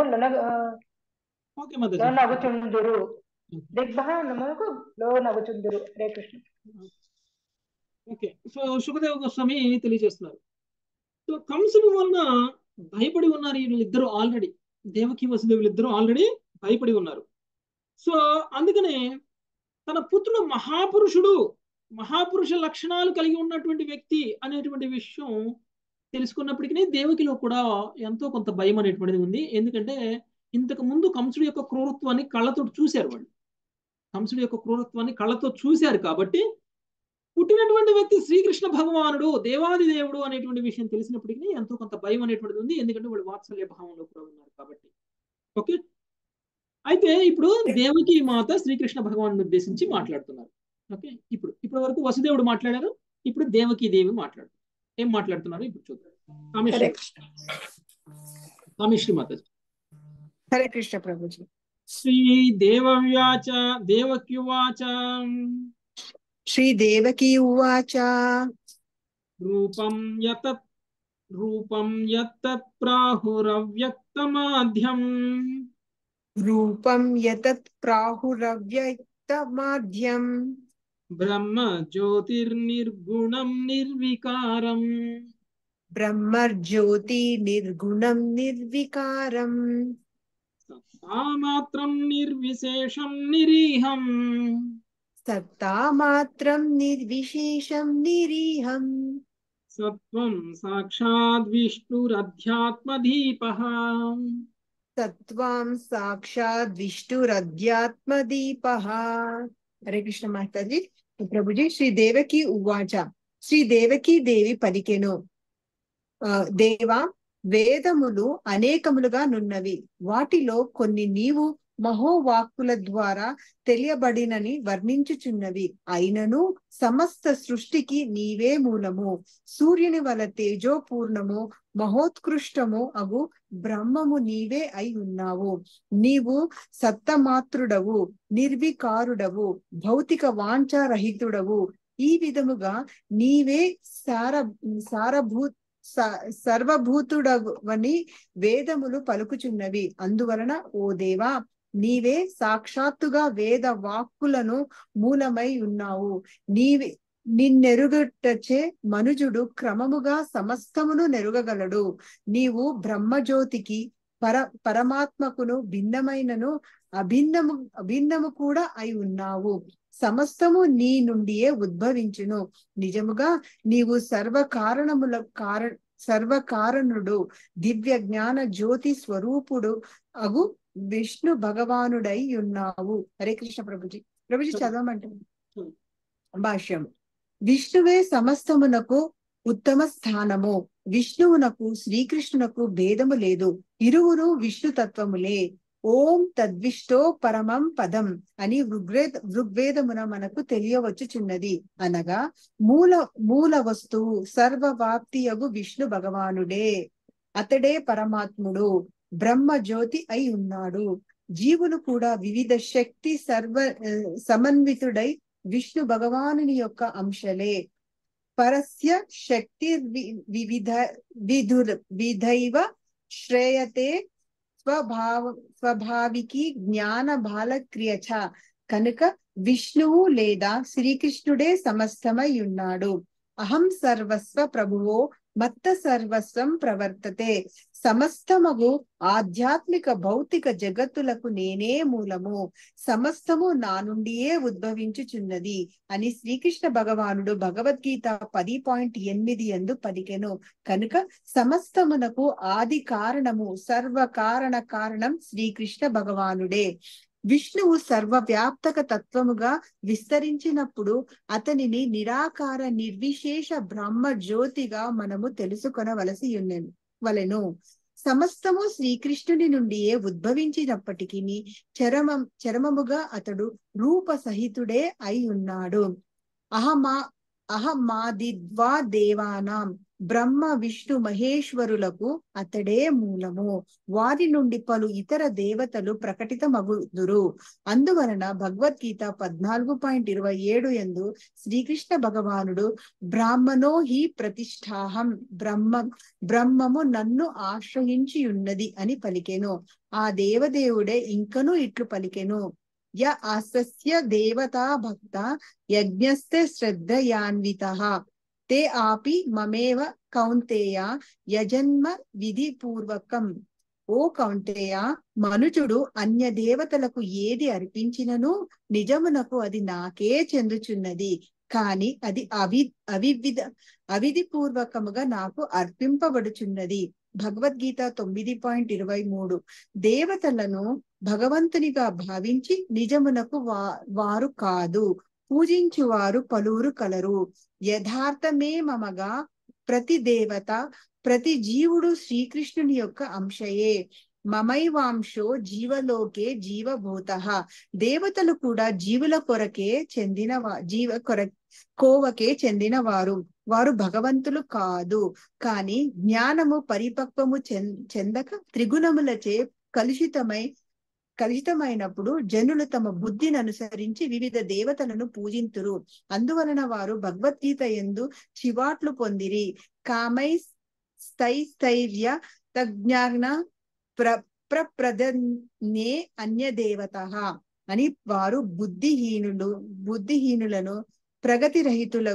లోనగుచుందురు దిగ్భ్రమకు లోనగుచుందురు. హరే కృష్ణ. ఓకే, సో సుఖదేవ గోస్వామి తెలియజేస్తున్నారు. సో కంసుని వలన భయపడి ఉన్నారు వీళ్ళిద్దరూ ఆల్రెడీ. దేవకి వసుదేవులు ఇద్దరు ఆల్రెడీ భయపడి ఉన్నారు. సో అందుకనే తన పుత్రుడు మహాపురుషుడు, మహాపురుష లక్షణాలు కలిగి ఉన్నటువంటి వ్యక్తి అనేటువంటి విషయం తెలుసుకున్నప్పటికీ దేవకిలో కూడా ఎంతో కొంత భయం అనేటువంటిది ఉంది. ఎందుకంటే ఇంతకు ముందు కంసుడి యొక్క క్రూరత్వాన్ని కళ్ళతో చూశారు వాళ్ళు. కంసుడి యొక్క క్రూరత్వాన్ని కళ్ళతో చూశారు కాబట్టి పుట్టినటువంటి వ్యక్తి శ్రీకృష్ణ భగవానుడు దేవాది దేవుడు అనేటువంటి విషయం తెలిసినప్పటికీ ఎంతో కొంత భయం అనేటువంటిది ఉంది. ఎందుకంటే వాళ్ళు వాత్సల్య భావంలో కూడా ఉన్నారు కాబట్టి. ఓకే, అయితే ఇప్పుడు దేవకి మాత శ్రీకృష్ణ భగవాను ఉద్దేశించి మాట్లాడుతున్నారు. ఓకే, ఇప్పుడు ఇప్పటి వరకు వసుదేవుడు మాట్లాడారు, ఇప్పుడు దేవకి దేవి మాట్లాడుతున్నారు. ఏం మాట్లాడుతున్నారు ఇప్పుడు చూద్దాం. హరే కామేశ్వరి మాత. హరే కృష్ణ ప్రభుజీ. శ్రీ దేవవ్యాచ దేవక్యువాచ శ్రీ దేవకీ ఉవాచ రూపం యతత్ రూపం యత్తత్ ప్రాహురవ్యక్తమాద్యం రూపం యతత్ ప్రాహురవ్యక్తమాద్యం బ్రహ్మ జ్యోతిర్నిర్గుణం నిర్వికారం బ్రహ్మజ్యోతి నిర్గుణం నిర్వికారం సత్తామాత్రం నిర్విశేషం నిరీహం సత్తామాత్రం నిర్విశేషం నిరీహం సత్వం సాక్షాద్ విష్ణురధ్యాత్మదీపః సత్వాం సాక్షాత్ విష్ణురధ్యాత్మదీపః. హరే కృష్ణ మాతాజీ. ప్రభుజీ శ్రీ దేవకి ఉవాచ శ్రీ దేవకి దేవి పలికెను, ఆ దేవా వేదములు అనేకములుగా నున్నవి, వాటిలో కొన్ని నీవు మహోవాక్కుల ద్వారా తెలియబడినని వర్ణించుచున్నవి. అయినను సమస్త సృష్టికి నీవే మూలము. సూర్యుని వల తేజోపూర్ణము మహోత్కృష్టము అగు బ్రహ్మము నీవే అయి ఉన్నావు. నీవు సత్తమాత్రుడవు, నిర్వికారుడవు, భౌతిక వాంఛారహితుడవు. ఈ విధముగా నీవే సార సారభూ సర్వభూతుడవని వేదములు పలుకుచున్నవి. అందువలన ఓ దేవా, నీవే సాక్షాత్తుగా వేద వాక్కులను మూలమై ఉన్నావు. నీవే నిన్నెరుగటచే మనుజుడు క్రమముగా సమస్తమును నెరుగగలడు. నీవు బ్రహ్మజ్యోతికి పర పరమాత్మకును భిన్నమైనను అభిన్నము అభిన్నము కూడా అయి ఉన్నావు. సమస్తము నీ నుండియే ఉద్భవించును. నిజముగా నీవు సర్వ కారణముల కారణ సర్వ కారణుడు, దివ్య జ్ఞాన జ్యోతి స్వరూపుడు అగు విష్ణు భగవానుడై ఉన్నావు. హరే కృష్ణ ప్రభుజీ. ప్రభుజీ చదవమంటే భాష్యము. విష్ణువే సమస్తమునకు ఉత్తమ స్థానము. విష్ణువునకు శ్రీకృష్ణునకు భేదము లేదు. ఇరువురు విష్ణు తత్వములే. ఓం తద్విష్టో పరమం పదం అని ఋగ్వేద ఋగ్వేదమున మనకు తెలియవచ్చుచున్నది. అనగా మూల మూల వస్తువు సర్వవ్యాప్తియగు విష్ణు భగవానుడే. అతడే పరమాత్ముడు, బ్రహ్మ జ్యోతి అయి ఉన్నాడు. జీవులు కూడా వివిధ శక్తి సర్వ సమన్వితుడై విష్ణు భగవానుని యొక్క అంశలే. పరస్య శక్తి వివిధ విధుర్ విధైవ శ్రేయతే స్వభావ స్వభావికి జ్ఞాన బాలక్రియచ. కనుక విష్ణువు లేదా శ్రీకృష్ణుడే సమస్తమై ఉన్నాడు. అహం సర్వస్వ ప్రభువో మత్త సర్వస్వం ప్రవర్తతే. సమస్తమగు ఆధ్యాత్మిక భౌతిక జగత్తులకు నేనే మూలము. సమస్తము నా నుండియే ఉద్భవించుచున్నది అని శ్రీకృష్ణ భగవానుడు భగవద్గీత పది పాయింట్ ఎనిమిది యందు పలికెను. కనుక సమస్తమునకు ఆది కారణము సర్వ కారణ కారణం శ్రీకృష్ణ భగవానుడే. విష్ణువు సర్వవ్యాప్తక తత్వముగా విస్తరించినప్పుడు అతనిని నిరాకార నిర్విశేష బ్రహ్మ జ్యోతిగా మనము తెలుసుకొనవలసి ఉన్నను వలెను. సమస్తము శ్రీకృష్ణుని నుండియే ఉద్భవించినప్పటికీ చరమం చరమముగా అతడు రూప సహితుడే అయి ఉన్నాడు. అహమా అహమాదిద్వా దేవానాం బ్రహ్మ విష్ణు మహేశ్వరులకు అతడే మూలము. వారి నుండి పలు ఇతర దేవతలు ప్రకటితమగుదురు. అందువలన భగవద్గీత పద్నాలుగు పాయింట్ ఇరవై ఏడు యందు శ్రీకృష్ణ భగవానుడు బ్రాహ్మణో హి ప్రతిష్టాహం బ్రహ్మ బ్రహ్మము నన్ను ఆశ్రయించి ఉన్నది అని పలికెను. ఆ దేవదేవుడే ఇంకను ఇట్లు పలికెను. య ఆసస్య దేవతా భక్త యజ్ఞస్తే శ్రద్ధయాన్వితః తే ఆపి మమేవ కౌంతేయ యజన్మ విధి పూర్వకం. ఓ కౌంతేయ, మనుజుడు అన్య దేవతలకు ఏది అర్పించినను నిజమునకు అది నాకే చెందుచున్నది. కాని అది అవి అవివిధ అవిధి పూర్వకముగా నాకు అర్పింపబడుచున్నది. భగవద్గీత తొమ్మిది పాయింట్ ఇరవై మూడు. దేవతలను భగవంతునిగా భావించి నిజమునకు వా వారు కాదు, పూజించువారు పలువురు కలరు. యథార్థమే మమగా ప్రతి దేవత ప్రతి జీవుడు శ్రీకృష్ణుని యొక్క అంశయే. మమైవాంశో జీవలోకే జీవభూత. దేవతలు కూడా జీవుల కొరకే చెందిన జీవ కొర కోవకే చెందిన వారు. వారు భగవంతులు కాదు. కానీ జ్ఞానము పరిపక్వము చెందక త్రిగుణములచే కలుషితమై కలుషితమైనప్పుడు జనులు తమ బుద్ధిని అనుసరించి వివిధ దేవతలను పూజింతురు. అందువలన వారు భగవద్గీత యందు చివాట్లు పొందిరి. కామై స్థైస్థైర్య తజ్ఞాన ప్ర ప్రప్రదన్నే అన్య దేవత అని వారు బుద్ధిహీనులు బుద్ధిహీనులను ప్రగతి రహితుల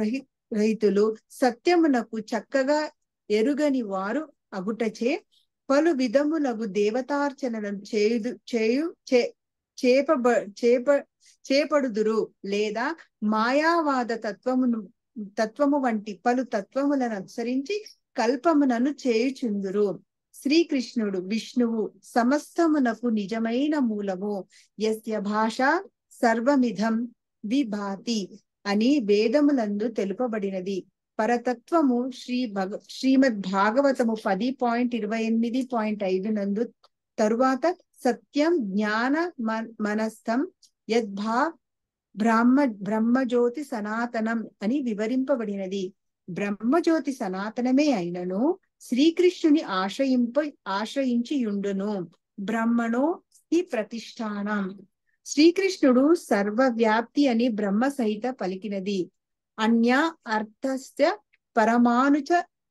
రహితులు సత్యమునకు చక్కగా ఎరుగని వారు అగుటచే పలు విధములగు దేవతార్చనలను చేయు చేయు చే చేపబ చేప చేపడుదురు లేదా మాయావాద తత్వమును తత్వము వంటి పలు తత్వములను అనుసరించి కల్పమునను చేయుచుందురు. శ్రీకృష్ణుడు విష్ణువు సమస్తమునకు నిజమైన మూలము. యస్య భాష సర్వమిధం విభాతి అని వేదములందు తెలుపబడినది. పరతత్వము శ్రీ భగ శ్రీమద్ భాగవతము పది పాయింట్ ఇరవై ఎనిమిది పాయింట్ ఐదు నందు తరువాత సత్యం జ్ఞాన మనస్థం యద్భా బ్రహ్మ బ్రహ్మజ్యోతి సనాతనం అని వివరింపబడినది. బ్రహ్మజ్యోతి సనాతనమే అయినను శ్రీకృష్ణుని ఆశ్రయింప ఆశ్రయించి యుండును. బ్రహ్మణో ఈ ప్రతిష్టానం. శ్రీకృష్ణుడు సర్వవ్యాప్తి అని బ్రహ్మ సహిత పలికినది. అన్య అర్థస్య పరమానుచ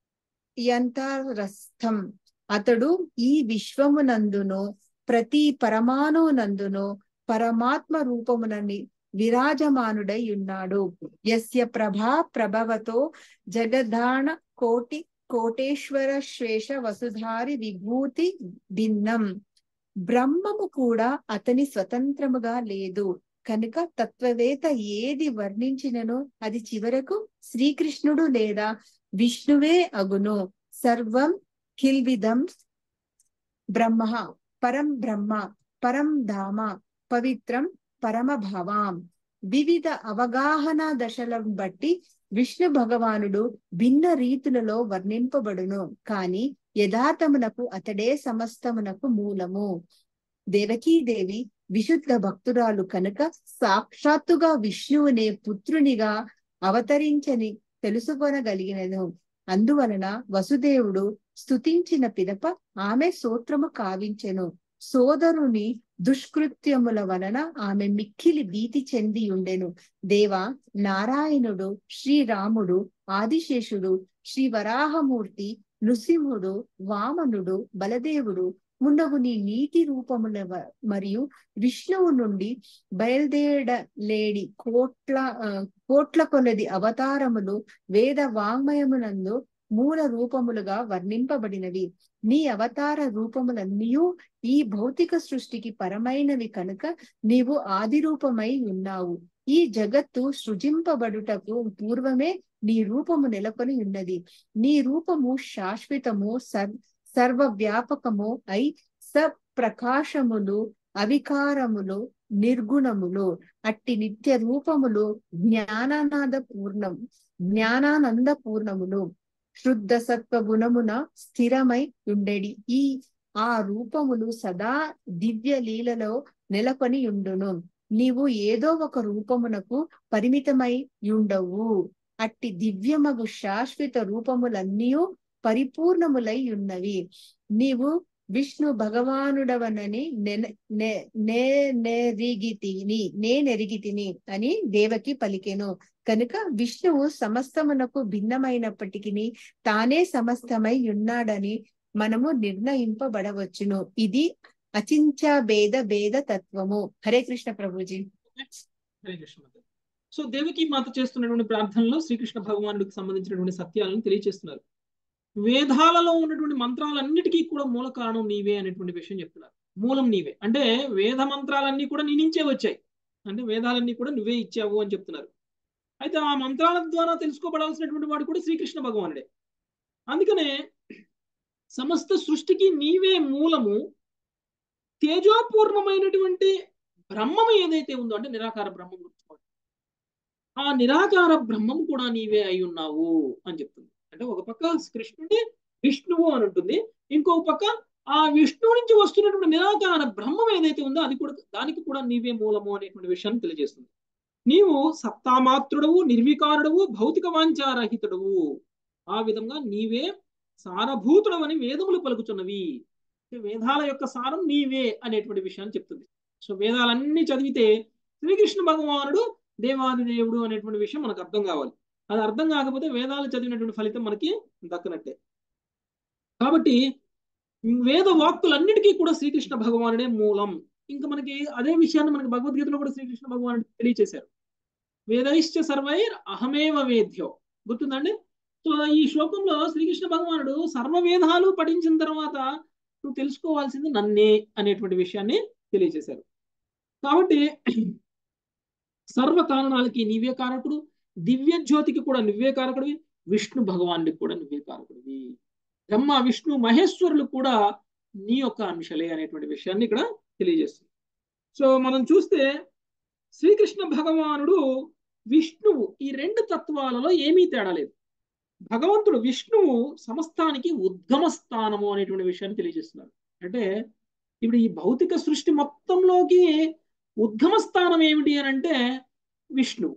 యంతరస్థం. అతడు ఈ విశ్వమునందును ప్రతి పరమాణునందును పరమాత్మ రూపమునని విరాజమానుడై ఉన్నాడు. యస్య ప్రభా ప్రభవతో జగదాన కోటి కోటేశ్వర శ్వేష వసుధారి విభూతి భిన్నం. బ్రహ్మము కూడా అతని స్వతంత్రముగా లేదు కనుక తత్వవేత్త ఏది వర్ణించినను అది చివరకు శ్రీకృష్ణుడు లేదా విష్ణువే అగును. సర్వం కిల్విదం బ్రహ్మ పరం బ్రహ్మ పరం ధామ పవిత్రం పరమభవాం. వివిధ అవగాహన దశలను బట్టి విష్ణు భగవానుడు భిన్న రీతులలో వర్ణింపబడును. కాని యథార్థమునకు అతడే సమస్తమునకు మూలము. దేవకీదేవి విశుద్ధ భక్తురాలు కనుక సాక్షాత్తుగా విష్ణువునే పుత్రునిగా అవతరించని తెలుసుకొనగలిగినను. అందువలన వసుదేవుడు స్తుతించిన పిదప ఆమె స్తోత్రము కావించెను. సోదరుని దుష్కృత్యముల వలన ఆమె మిక్కిలి భీతి చెంది ఉండెను. దేవా, నారాయణుడు, శ్రీరాముడు, ఆదిశేషుడు, శ్రీ వరాహమూర్తి, నృసింహుడు, వామనుడు, బలదేవుడు మున్నగు నీ నీటి రూపముల మరియు విష్ణువు నుండి బయలుదేరలేడి కోట్ల కోట్ల కొలది అవతారములు వేద వాంగ్మయమునందు మూల రూపములుగా వర్ణింపబడినవి. నీ అవతార రూపములన్నీయూ ఈ భౌతిక సృష్టికి పరమైనవి కనుక నీవు ఆది రూపమై ఉన్నావు. ఈ జగత్తు సృజింపబడుటకు పూర్వమే నీ రూపము నెలకొని ఉన్నది. నీ రూపము శాశ్వతము, సర్ సర్వవ్యాపకము అయి సప్రకాశములు, అవికారములు, నిర్గుణములు. అట్టి నిత్య రూపములు జ్ఞానానంద పూర్ణం జ్ఞానానంద పూర్ణములు శుద్ధ సత్వ గుణమున స్థిరమై ఉండేడి. ఈ ఆ రూపములు సదా దివ్య లీలలో నెలకొని ఉండును. నీవు ఏదో ఒక రూపమునకు పరిమితమై ఉండవు. అట్టి దివ్యమగు శాశ్వత రూపములన్నీ పరిపూర్ణములై ఉన్నవి. నీవు విష్ణు భగవానుడవనని నెరిగితిని నేనెరిగితిని అని దేవకి పలికెను. కనుక విష్ణువు సమస్తమునకు భిన్నమైనప్పటికీ తానే సమస్తమై ఉన్నాడని మనము నిర్ణయింపబడవచ్చును. ఇది అచించ భేద భేద తత్వము. హరే కృష్ణ ప్రభుజీ. హరే కృష్ణ. సో దేవకి మాత చేస్తున్నటువంటి ప్రార్థనలో శ్రీకృష్ణ భగవానుడికి సంబంధించినటువంటి సత్యాలను తెలియజేస్తున్నారు. వేదాలలో ఉన్నటువంటి మంత్రాలన్నిటికీ కూడా మూల కారణం నీవే అనేటువంటి విషయం చెప్తున్నారు. మూలం నీవే అంటే వేద మంత్రాలన్నీ కూడా నీ నుంచే వచ్చాయి, అంటే వేదాలన్నీ కూడా నువ్వే ఇచ్చావు అని చెప్తున్నారు. అయితే ఆ మంత్రాల ద్వారా తెలుసుకోబడాల్సినటువంటి వాడు కూడా శ్రీకృష్ణ భగవానుడే. అందుకనే సమస్త సృష్టికి నీవే మూలము, తేజోపూర్ణమైనటువంటి బ్రహ్మము ఏదైతే ఉందో, అంటే నిరాకార బ్రహ్మం గుర్తుకోండి, ఆ నిరాకార బ్రహ్మం కూడా నీవే అయి ఉన్నావు అని చెప్తుంది. అంటే ఒక పక్క కృష్ణుడి విష్ణువు అని ఉంటుంది, ఇంకో పక్క ఆ విష్ణువు నుంచి వస్తున్నటువంటి నిరాకార బ్రహ్మం ఏదైతే ఉందో అది కూడా, దానికి కూడా నీవే మూలము అనేటువంటి విషయాన్ని తెలియజేస్తుంది. నీవు సత్తామాత్రుడవు, నిర్వికారుడవు, భౌతిక వాంఛారహితుడవు. ఆ విధంగా నీవే సారభూతుడవని వేదములు పలుకుతున్నవి. వేదాల యొక్క సారం నీవే అనేటువంటి విషయాన్ని చెప్తుంది. సో వేదాలన్నీ చదివితే శ్రీకృష్ణ భగవానుడు దేవాది దేవుడు అనేటువంటి విషయం మనకు అర్థం కావాలి. అది అర్థం కాకపోతే వేదాలు చదివినటువంటి ఫలితం మనకి దక్కనట్టే. కాబట్టి వేద వాక్కులన్నిటికీ కూడా శ్రీకృష్ణ భగవానుడే మూలం. ఇంకా మనకి అదే విషయాన్ని మనకి భగవద్గీతలో కూడా శ్రీకృష్ణ భగవానుడు తెలియచేశారు. వేదైశ్చ సర్వైర్ అహమేవ వేద్యో, గుర్తుందండి? సో ఈ శ్లోకంలో శ్రీకృష్ణ భగవానుడు సర్వ వేదాలు పఠించిన తర్వాత నువ్వు తెలుసుకోవాల్సింది నన్నే అనేటువంటి విషయాన్ని తెలియజేశారు. కాబట్టి సర్వ కారణాలకి నీవే కారకుడు, దివ్య జ్యోతికి కూడా నువ్వే కారకుడివి, విష్ణు భగవానుడికి కూడా నువ్వే కారకుడివి, బ్రహ్మ విష్ణు మహేశ్వరులు కూడా నీ యొక్క అంశలే అనేటువంటి విషయాన్ని ఇక్కడ తెలియజేస్తుంది. సో మనం చూస్తే శ్రీకృష్ణ భగవానుడు విష్ణువు ఈ రెండు తత్వాలలో ఏమీ తేడా లేదు. భగవంతుడు విష్ణువు సమస్తానికి ఉద్గమ స్థానము అనేటువంటి విషయాన్ని తెలియజేస్తున్నారు. అంటే ఇప్పుడు ఈ భౌతిక సృష్టి మొత్తంలోకి ఉద్గమ స్థానం ఏమిటి అని అంటే విష్ణువు.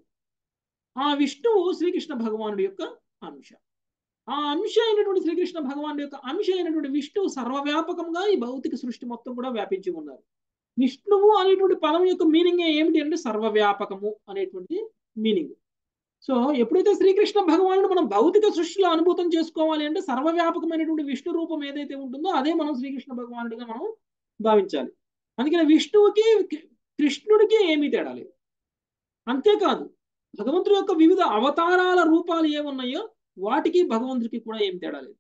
ఆ విష్ణువు శ్రీకృష్ణ భగవానుడి యొక్క అంశ. ఆ అంశ అయినటువంటి శ్రీకృష్ణ భగవానుడి యొక్క అంశ అయినటువంటి విష్ణువు సర్వవ్యాపకంగా ఈ భౌతిక సృష్టి మొత్తం కూడా వ్యాపించి ఉన్నారు. విష్ణువు అనేటువంటి పదం యొక్క మీనింగ్ ఏమిటి అంటే సర్వవ్యాపకము అనేటువంటి మీనింగ్. సో ఎప్పుడైతే శ్రీకృష్ణ భగవానుడు మనం భౌతిక సృష్టిలో అనుభూతం చేసుకోవాలి అంటే సర్వవ్యాపకమైనటువంటి విష్ణు రూపం ఏదైతే ఉంటుందో అదే మనం శ్రీకృష్ణ భగవానుడిగా మనం భావించాలి. అందుకని విష్ణువుకి కృష్ణుడికి ఏమీ తేడా లేదు. అంతేకాదు భగవంతుడి యొక్క వివిధ అవతారాల రూపాలు ఏమున్నాయో వాటికి భగవంతుడికి కూడా ఏం తేడా లేదు.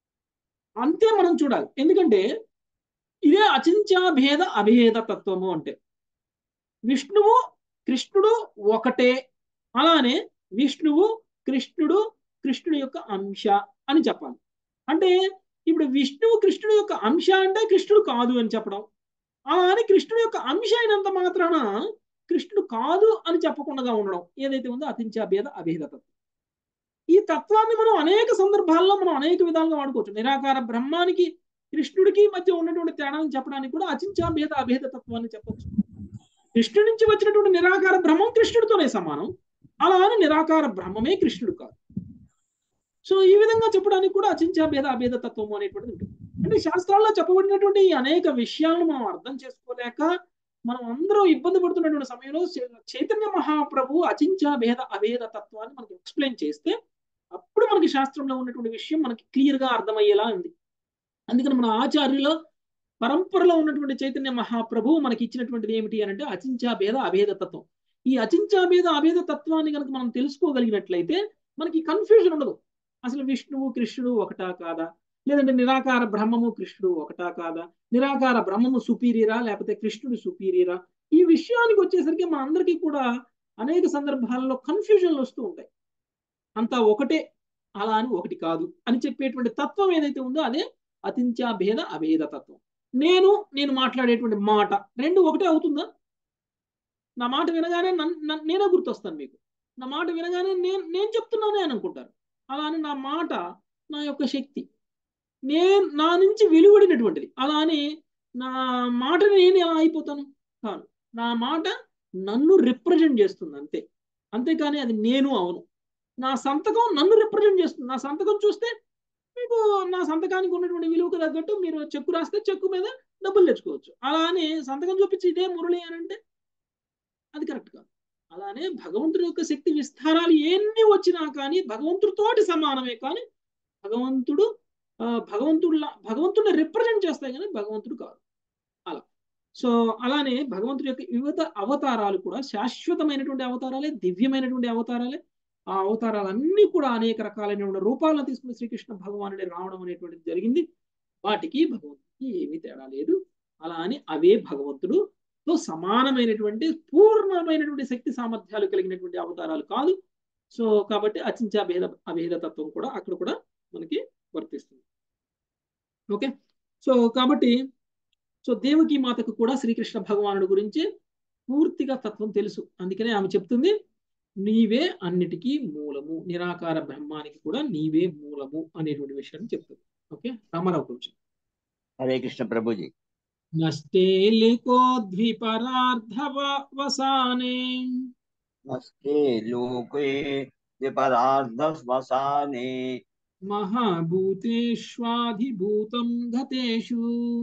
అంతే మనం చూడాలి. ఎందుకంటే ఇదే అచింత్య భేద అభేద తత్వము. అంటే విష్ణువు కృష్ణుడు ఒకటే, అలానే విష్ణువు కృష్ణుడు కృష్ణుడి యొక్క అంశ అని చెప్పాలి. అంటే ఇప్పుడు విష్ణువు కృష్ణుడి యొక్క అంశ అంటే కృష్ణుడు కాదు అని చెప్పడం, అలా అని కృష్ణుడి యొక్క అంశ అయినంత మాత్రాన కృష్ణుడు కాదు అని చెప్పకుండా ఉండడం ఏదైతే ఉందో అచింత్య భేద అభేద తత్వం. ఈ తత్వాన్ని మనం అనేక సందర్భాల్లో మనం అనేక విధాలుగా వాడుకోవచ్చు. నిరాకార బ్రహ్మానికి కృష్ణుడికి మధ్య ఉన్నటువంటి తేడాన్ని చెప్పడానికి కూడా అచింత్య భేద అభేద తత్వాన్ని చెప్పచ్చు. కృష్ణుడి నుంచి వచ్చినటువంటి నిరాకార బ్రహ్మం కృష్ణుడితోనే సమానం, అలా అని నిరాకార బ్రహ్మమే కృష్ణుడు కాదు. సో ఈ విధంగా చెప్పడానికి కూడా అచింత్య భేద అభేద తత్వం అనేటువంటిది ఉంటుంది. అంటే శాస్త్రాల్లో చెప్పబడినటువంటి ఈ అనేక విషయాలను మనం అర్థం చేసుకోలేక మనం అందరూ ఇబ్బంది పడుతున్నటువంటి సమయంలో చైతన్య మహాప్రభు అచింత్య భేద అభేద తత్వాన్ని మనకి ఎక్స్ప్లెయిన్ చేస్తే అప్పుడు మనకి శాస్త్రంలో ఉన్నటువంటి విషయం మనకి క్లియర్ గా అర్థమయ్యేలా ఉంది. అందుకని మన ఆచార్యుల పరంపరలో ఉన్నటువంటి చైతన్య మహాప్రభు మనకి ఇచ్చినటువంటిది ఏమిటి అని అంటే అచింత్య భేద అభేద తత్వం. ఈ అచింత్య భేద అభేద తత్వాన్ని కనుక మనం తెలుసుకోగలిగినట్లయితే మనకి కన్ఫ్యూజన్ ఉండదు. అసలు విష్ణువు కృష్ణుడు ఒకటా కాదా, లేదంటే నిరాకార బ్రహ్మము కృష్ణుడు ఒకటా కాదా, నిరాకార బ్రహ్మము సుపీరియరా లేకపోతే కృష్ణుడు సుపీరియరా, ఈ విషయానికి వచ్చేసరికి మన అందరికీ కూడా అనేక సందర్భాల్లో కన్ఫ్యూజన్లు వస్తూ ఉంటాయి. అంతా ఒకటే, అలా అని ఒకటి కాదు అని చెప్పేటువంటి తత్వం ఏదైతే ఉందో అదే అచింత్య భేద అభేద తత్వం. నేను నేను మాట్లాడేటువంటి మాట రెండు ఒకటే అవుతుందా? నా మాట వినగానే నన్ను నేనే గుర్తొస్తాను మీకు, నా మాట వినగానే నేను నేను చెప్తున్నానే అని అనుకుంటారు. అలా అని నా మాట నా యొక్క శక్తి, నేను నా నుంచి వెలువడినటువంటిది, అలా అని నా మాటని నేను ఎలా అయిపోతాను కాను. నా మాట నన్ను రిప్రజెంట్ చేస్తుంది అంతే, అంతేకాని అది నేను అవును. నా సంతకం నన్ను రిప్రజెంట్ చేస్తుంది. నా సంతకం చూస్తే మీకు నా సంతకానికి ఉన్నటువంటి విలువకు తగ్గట్టు మీరు చెక్కు రాస్తే చెక్కు మీద డబ్బులు తెచ్చుకోవచ్చు. అలా అని సంతకం చూపించి ఇదే మురళి అని అంటే అది కరెక్ట్ కాదు. అలానే భగవంతుడి యొక్క శక్తి విస్తారాలు ఎన్ని వచ్చినా కానీ భగవంతుడితోటి సమానమే, కానీ భగవంతుడు భగవంతుడులా భగవంతుడిని రిప్రజెంట్ చేస్తాయి కానీ భగవంతుడు కాదు. అలా సో అలానే భగవంతుడి యొక్క వివిధ అవతారాలు కూడా శాశ్వతమైనటువంటి అవతారాలే, దివ్యమైనటువంటి అవతారాలే. ఆ అవతారాలన్నీ కూడా అనేక రకాలైన రూపాలను తీసుకుని శ్రీకృష్ణ భగవానుడి రావడం అనేటువంటిది జరిగింది. వాటికి భగవంతుడికి ఏమీ తేడా లేదు. అలా అని అవే భగవంతుడుతో సమానమైనటువంటి పూర్ణమైనటువంటి శక్తి సామర్థ్యాలు కలిగినటువంటి అవతారాలు కాదు. సో కాబట్టి అచించ అభేద అభేద తత్వం కూడా అక్కడ కూడా మనకి వర్తిస్తుంది. ఓకే, సో కాబట్టి సో దేవకి మాతకు కూడా శ్రీకృష్ణ భగవానుడి గురించి పూర్తిగా తత్వం తెలుసు. అందుకనే ఆమె చెప్తుంది నీవే అన్నిటికీ మూలము, నిరాకార బ్రహ్మానికి కూడా నీవే మూలము అనేటువంటి విషయాన్ని చెప్తుంది. ఓకే, రామారావు కొంచెం. హరే కృష్ణ ప్రభుజీ. నష్టే లేకో ద్విపరార్ధవసానే నష్టే లోకే ద్విపరార్ధ శ్మశానే మహాభూతేష్వాధిభూతం గతేషు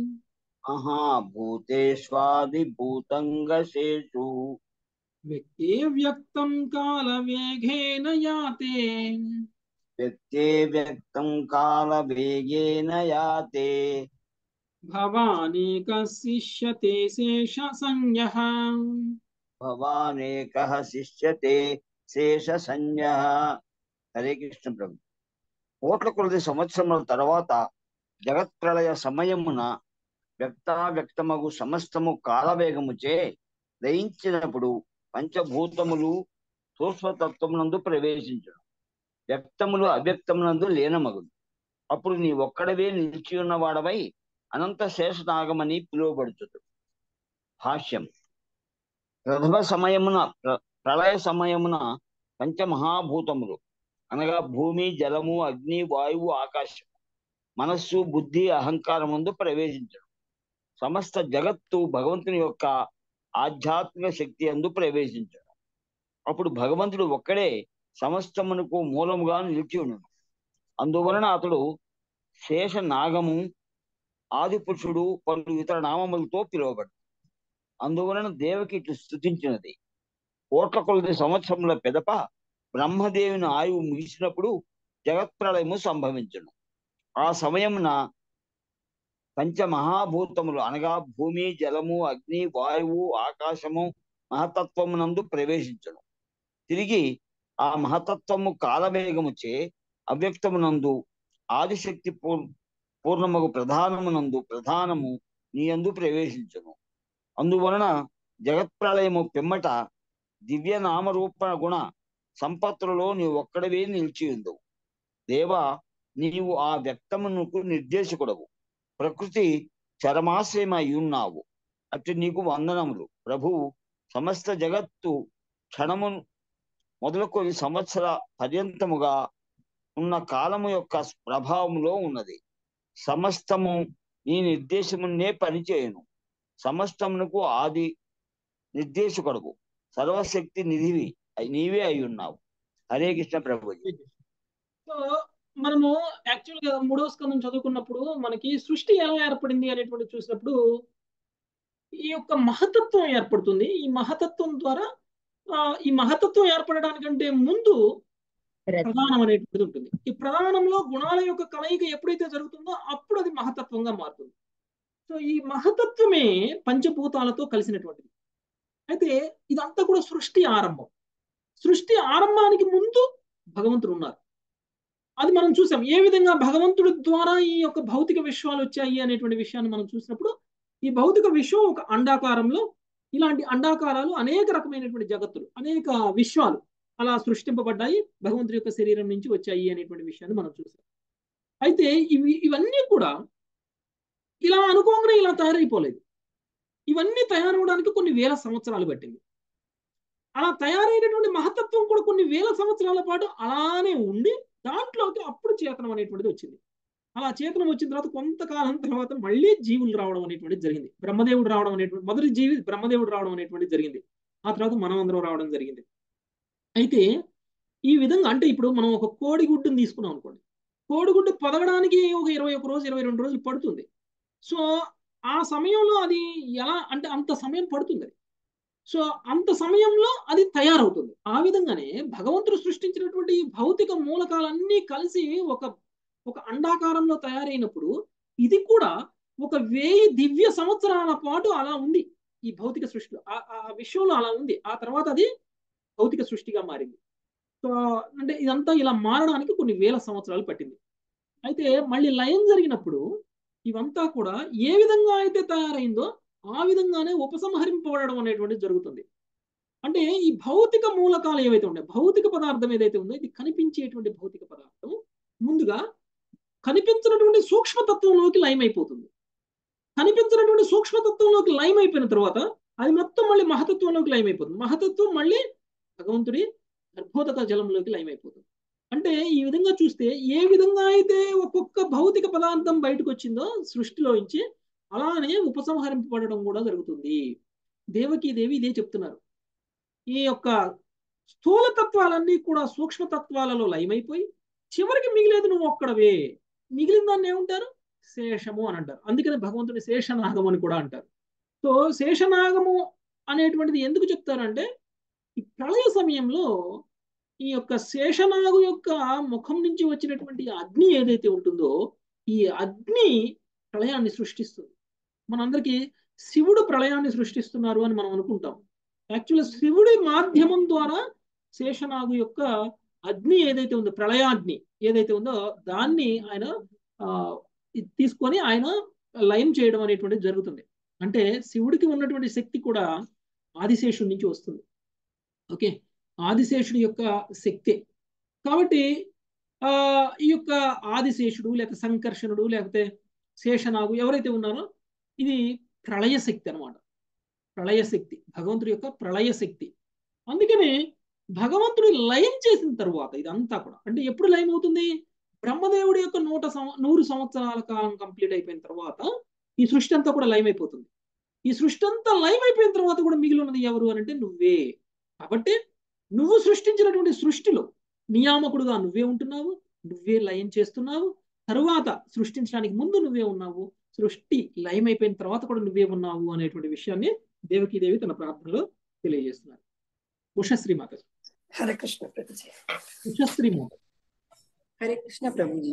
మహాభూతేష్వాదిభూతం గశేషు వ్యక్తే వ్యక్తం కాల వేగేన యాతే వ్యక్తే వ్యక్తం కాల వేగేన యాతే భవానేక శిష్యతే శేష సంజ్ఞః భవానేకః శిష్యతే శేష సంజ్ఞః. హరే కృష్ణ ప్రభు. కోట్ల కొలది సంవత్సరముల తర్వాత జగత్ప్రళయ సమయమున వ్యక్తావ్యక్తమగు సమస్తము కాలవేగముచే దయించినప్పుడు పంచభూతములు సూక్ష్మతత్వమునందు ప్రవేశించును, వ్యక్తములు అవ్యక్తమునందు లీనమగును. అప్పుడు నీ ఒక్కడవే నిలిచి ఉన్నవాడవై అనంత శేషనాగమని పిలువబడుతుంది. భాష్యం. ప్రథమ సమయమున ప్ర- ప్రళయ సమయమున పంచమహాభూతములు అనగా భూమి, జలము, అగ్ని, వాయువు, ఆకాశం, మనస్సు, బుద్ధి, అహంకారముందు ప్రవేశించడం. సమస్త జగత్తు భగవంతుని యొక్క ఆధ్యాత్మిక శక్తి అందు ప్రవేశించడం. అప్పుడు భగవంతుడు ఒక్కడే సమస్తమునకు మూలముగా నిలిచి ఉండను. అందువలన అతడు శేష నాగము, ఆది పురుషుడు, పలు ఇతర నామములతో పిలువబడ్డాడు. అందువలన దేవకి ఇట్లు స్తుతించినది. కోట్ల కొలది సంవత్సరముల పెదప బ్రహ్మదేవుని ఆయువు ముగిసినప్పుడు జగత్ప్రళయము సంభవించును. ఆ సమయమున పంచమహాభూతములు అనగా భూమి, జలము, అగ్ని, వాయువు, ఆకాశము మహతత్వమునందు ప్రవేశించును. తిరిగి ఆ మహతత్వము కాలవేగముచే అవ్యక్తమునందు ఆదిశక్తి పూర్ పూర్ణముగు ప్రధానమునందు ప్రధానము నీయందు ప్రవేశించును. అందువలన జగత్ప్రళయము పిమ్మట దివ్య నామరూప గుణ సంపత్తులలో నీవు ఒక్కడవే నిలిచి ఉందవు. దేవా, నీవు ఆ వ్యక్తమునకు నిర్దేశకుడవు, ప్రకృతి చరమాశ్రయమై ఉన్నావు. అటు నీకు వందనములు ప్రభువు. సమస్త జగత్తు క్షణము మొదలుకొని సంవత్సర పర్యంతముగా ఉన్న కాలము యొక్క ప్రభావములో ఉన్నది. సమస్తము నీ నిర్దేశమునే పనిచేయను. సమస్తమునకు ఆది నిర్దేశకుడవు, సర్వశక్తి నిధివి అయి నీవే అయి ఉన్నావు. హరే కృష్ణ ప్రభుజీ. సో మనము యాక్చువల్ గా మూడవ స్కందం చదువుకున్నప్పుడు మనకి సృష్టి ఎలా ఏర్పడింది అనేటువంటి చూసినప్పుడు ఈ యొక్క మహతత్వం ఏర్పడుతుంది. ఈ మహతత్వం ద్వారా ఆ, ఈ మహతత్వం ఏర్పడడానికంటే ముందు ప్రధానం అనేటువంటిది ఉంటుంది. ఈ ప్రధానంలో గుణాల యొక్క కలయిక ఎప్పుడైతే జరుగుతుందో అప్పుడు అది మహతత్వంగా మారుతుంది. సో ఈ మహతత్వమే పంచభూతాలతో కలిసినటువంటిది. అయితే ఇదంతా కూడా సృష్టి ఆరంభం. సృష్టి ఆరంభానికి ముందు భగవంతుడు ఉన్నారు. అది మనం చూసాం. ఏ విధంగా భగవంతుడి ద్వారా ఈ యొక్క భౌతిక విశ్వాలు వచ్చాయి అనేటువంటి విషయాన్ని మనం చూసినప్పుడు ఈ భౌతిక విశ్వం ఒక అండాకారంలో, ఇలాంటి అండాకారాలు అనేక రకమైనటువంటి జగత్తులు, అనేక విశ్వాలు అలా సృష్టింపబడ్డాయి, భగవంతుడి యొక్క శరీరం నుంచి వచ్చాయి అనేటువంటి విషయాన్ని మనం చూసాం. అయితే ఇవి ఇవన్నీ కూడా ఇలా అనుకోగానే ఇలా తయారైపోలేదు. ఇవన్నీ తయారవడానికి కొన్ని వేల సంవత్సరాలు పట్టింది. అలా తయారైనటువంటి మహతత్వం కూడా కొన్ని వేల సంవత్సరాల పాటు అలానే ఉండి దాంట్లోకి అప్పుడు చేతనం అనేటువంటిది వచ్చింది. అలా చేతనం వచ్చిన తర్వాత కొంతకాలం తర్వాత మళ్ళీ జీవులు రావడం అనేటువంటిది జరిగింది. బ్రహ్మదేవుడు రావడం అనేటువంటి మొదటి జీవి బ్రహ్మదేవుడు రావడం అనేటువంటిది జరిగింది. ఆ తర్వాత మనం అందరం రావడం జరిగింది. అయితే ఈ విధంగా అంటే ఇప్పుడు మనం ఒక కోడిగుడ్డుని తీసుకున్నాం అనుకోండి. కోడిగుడ్డు పొదగడానికి ఒక ఇరవై ఒక రోజు ఇరవై రెండు రోజులు పడుతుంది. సో ఆ సమయంలో అది ఎలా అంటే అంత సమయం పడుతుంది. సో అంత సమయంలో అది తయారవుతుంది. ఆ విధంగానే భగవంతుడు సృష్టించినటువంటి ఈ భౌతిక మూలకాలన్నీ కలిసి ఒక ఒక అండాకారంలో తయారైనప్పుడు ఇది కూడా ఒక వెయ్యి దివ్య సంవత్సరాల పాటు అలా ఉంది. ఈ భౌతిక సృష్టిలో ఆ విశ్వంలో అలా ఉంది. ఆ తర్వాత అది భౌతిక సృష్టిగా మారింది. సో అంటే ఇదంతా ఇలా మారడానికి కొన్ని వేల సంవత్సరాలు పట్టింది. అయితే మళ్ళీ లయం జరిగినప్పుడు ఇవంతా కూడా ఏ విధంగా అయితే తయారైందో ఆ విధంగానే ఉపసంహరింపబడడం అనేటువంటిది జరుగుతుంది. అంటే ఈ భౌతిక మూలకాలు ఏవైతే ఉన్నాయో, భౌతిక పదార్థం ఏదైతే ఉందో ఇది కనిపించేటువంటి భౌతిక పదార్థం ముందుగా కనిపించినటువంటి సూక్ష్మతత్వంలోకి లయం అయిపోతుంది. కనిపించినటువంటి సూక్ష్మతత్వంలోకి లయం అయిపోయిన తర్వాత అది మొత్తం మళ్ళీ మహతత్వంలోకి లయం అయిపోతుంది. మహతత్వం మళ్ళీ భగవంతుడి గర్భోదక జలంలోకి లయం అయిపోతుంది. అంటే ఈ విధంగా చూస్తే ఏ విధంగా అయితే ఒక్కొక్క భౌతిక పదార్థం బయటకు వచ్చిందో సృష్టిలోంచి, అలానే ఉపసంహరింపబడడం కూడా జరుగుతుంది. దేవకీదేవి ఇదే చెప్తున్నారు. ఈ యొక్క స్థూల తత్వాలన్నీ కూడా సూక్ష్మతత్వాలలో లయమైపోయి చివరికి మిగిలేదు నువ్వు ఒక్కడవే. మిగిలిన దాన్ని ఏమంటారు? శేషము అని అంటారు. అందుకని భగవంతుని శేషనాగము అని కూడా అంటారు. సో శేషనాగము అనేటువంటిది ఎందుకు చెప్తారంటే, ఈ ప్రళయ సమయంలో ఈ యొక్క శేషనాగు యొక్క ముఖం నుంచి వచ్చినటువంటి అగ్ని ఏదైతే ఉంటుందో, ఈ అగ్ని ప్రళయాన్ని సృష్టిస్తుంది. మనందరికీ శివుడు ప్రళయాన్ని సృష్టిస్తున్నారు అని మనం అనుకుంటాం. యాక్చువల్గా శివుడి మాధ్యమం ద్వారా శేషనాగు యొక్క అగ్ని ఏదైతే ఉందో, ప్రళయాగ్ని ఏదైతే ఉందో దాన్ని ఆయన ఆ తీసుకొని ఆయన లయం చేయడం అనేటువంటిది జరుగుతుంది. అంటే శివుడికి ఉన్నటువంటి శక్తి కూడా ఆదిశేషుడి నుంచి వస్తుంది. ఓకే, ఆదిశేషుడి యొక్క శక్తి. కాబట్టి ఆ ఈ యొక్క ఆదిశేషుడు లేకపోతే సంకర్షణుడు లేకపోతే శేషనాగు ఎవరైతే ఉన్నారో ఇది ప్రళయ శక్తి అనమాట. ప్రళయ శక్తి భగవంతుడి యొక్క ప్రళయ శక్తి. అందుకని భగవంతుడు లయం చేసిన తరువాత ఇదంతా కూడా, అంటే ఎప్పుడు లయం అవుతుంది? బ్రహ్మదేవుడి యొక్క నూట సం నూరు సంవత్సరాల కాలం కంప్లీట్ అయిపోయిన తర్వాత ఈ సృష్టి అంతా కూడా లయం అయిపోతుంది. ఈ సృష్టి అంతా లయం అయిపోయిన తర్వాత కూడా మిగిలి ఉన్నది ఎవరు అని అంటే నువ్వే. కాబట్టి నువ్వు సృష్టించినటువంటి సృష్టిలో నియామకుడుగా నువ్వే ఉంటున్నావు, నువ్వే లయం చేస్తున్నావు. తరువాత సృష్టించడానికి ముందు నువ్వే ఉన్నావు, సృష్టి లయం అయిపోయిన తర్వాత కూడా నువ్వే ఉన్నావు అనేటువంటి విషయాన్ని దేవకీదేవి తన ప్రార్థనలో తెలియజేస్తున్నారు. ఉషశ్రీ మాత. హరే కృష్ణ ప్రభుజీ. ఉషశ్రీ మాత. హరే కృష్ణ ప్రభుజీ.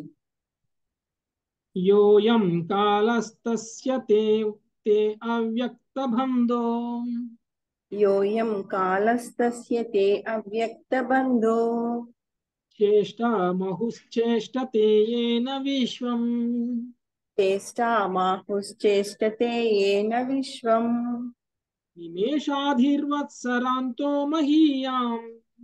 యోయం కాలస్తస్య తే తే అవ్యక్తబంధో యోయం కాలస్తస్య తే అవ్యక్తబంధో చేష్టామహుశ్చేష్టతే యేన విశ్వం చేష్టామాహుశ్చేష్టతే యేన విశ్వం నిమేషాధిర్వత్సరాంతో మహీయాం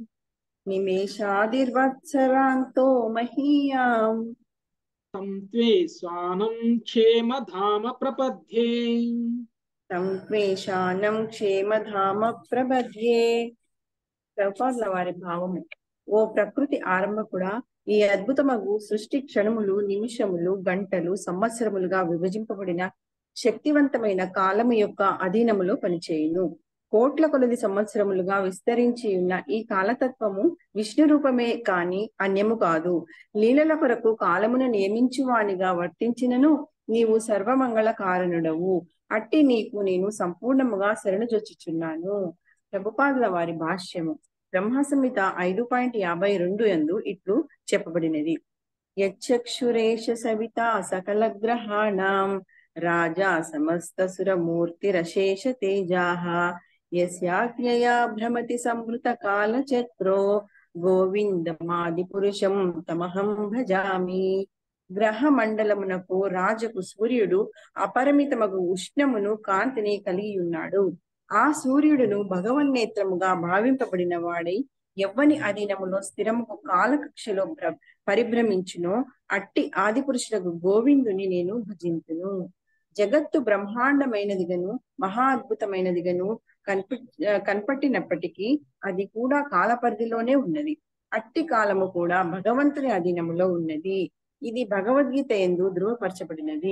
నిమేషాదిర్వత్సరాంతో మహీయాం తం త్వే స్వానం క్షేమధామ ప్రపద్యే తం త్వేషానం క్షేమధామ ప్రబధ్యే. ప్రభుపాదుల వారి భావము. ఓ ప్రకృతి ఆరంభకుడా, ఈ అద్భుతమగు సృష్టి క్షణములు, నిమిషములు, గంటలు, సంవత్సరములుగా విభజింపబడిన శక్తివంతమైన కాలము యొక్క అధీనములో పనిచేయును. కోట్ల కొలది సంవత్సరములుగా విస్తరించి ఉన్న ఈ కాలతత్వము విష్ణు రూపమే కాని అన్యము కాదు. లీలల కొరకు కాలమును నియమించువానిగా వర్తించినను నీవు సర్వమంగళ కారణుడవు. అట్టి నీకు నేను సంపూర్ణముగా శరణుజొచ్చుచున్నాను. ప్రభుపాదుల వారి భాష్యము. బ్రహ్మ సంహిత ఐదు పాయింట్ యాభై రెండు యందు ఇట్లు చెప్పబడినది. యచ్చక్షురేష సవిత సకల గ్రహాణం రాజా సమస్త సురమూర్తిరశేష తేజాః యస్యాజ్ఞయా భ్రమతి సంవృత కాల చక్రో గోవిందమాది పురుషం తమహం భజామి. గ్రహ మండలమునకు రాజకు సూర్యుడు అపరిమితమగు ఉష్ణమును కాంతిని కలిగి ఉన్నాడు. ఆ సూర్యుడును భగవన్నేత్రముగా భావింపబడిన వాడై ఎవ్వని అధీనములో స్థిరముకు కాలకక్షలో పరిభ్రమించునో అట్టి ఆది పురుషులకు గోవిందుని నేను భజింతును. జగత్తు బ్రహ్మాండమైనదిగను మహా అద్భుతమైనదిగను కనిపి కనపట్టినప్పటికీ అది కూడా కాల పరిధిలోనే ఉన్నది. అట్టి కాలము కూడా భగవంతుని అధీనములో ఉన్నది. ఇది భగవద్గీత యందు ధృవపరచబడినది.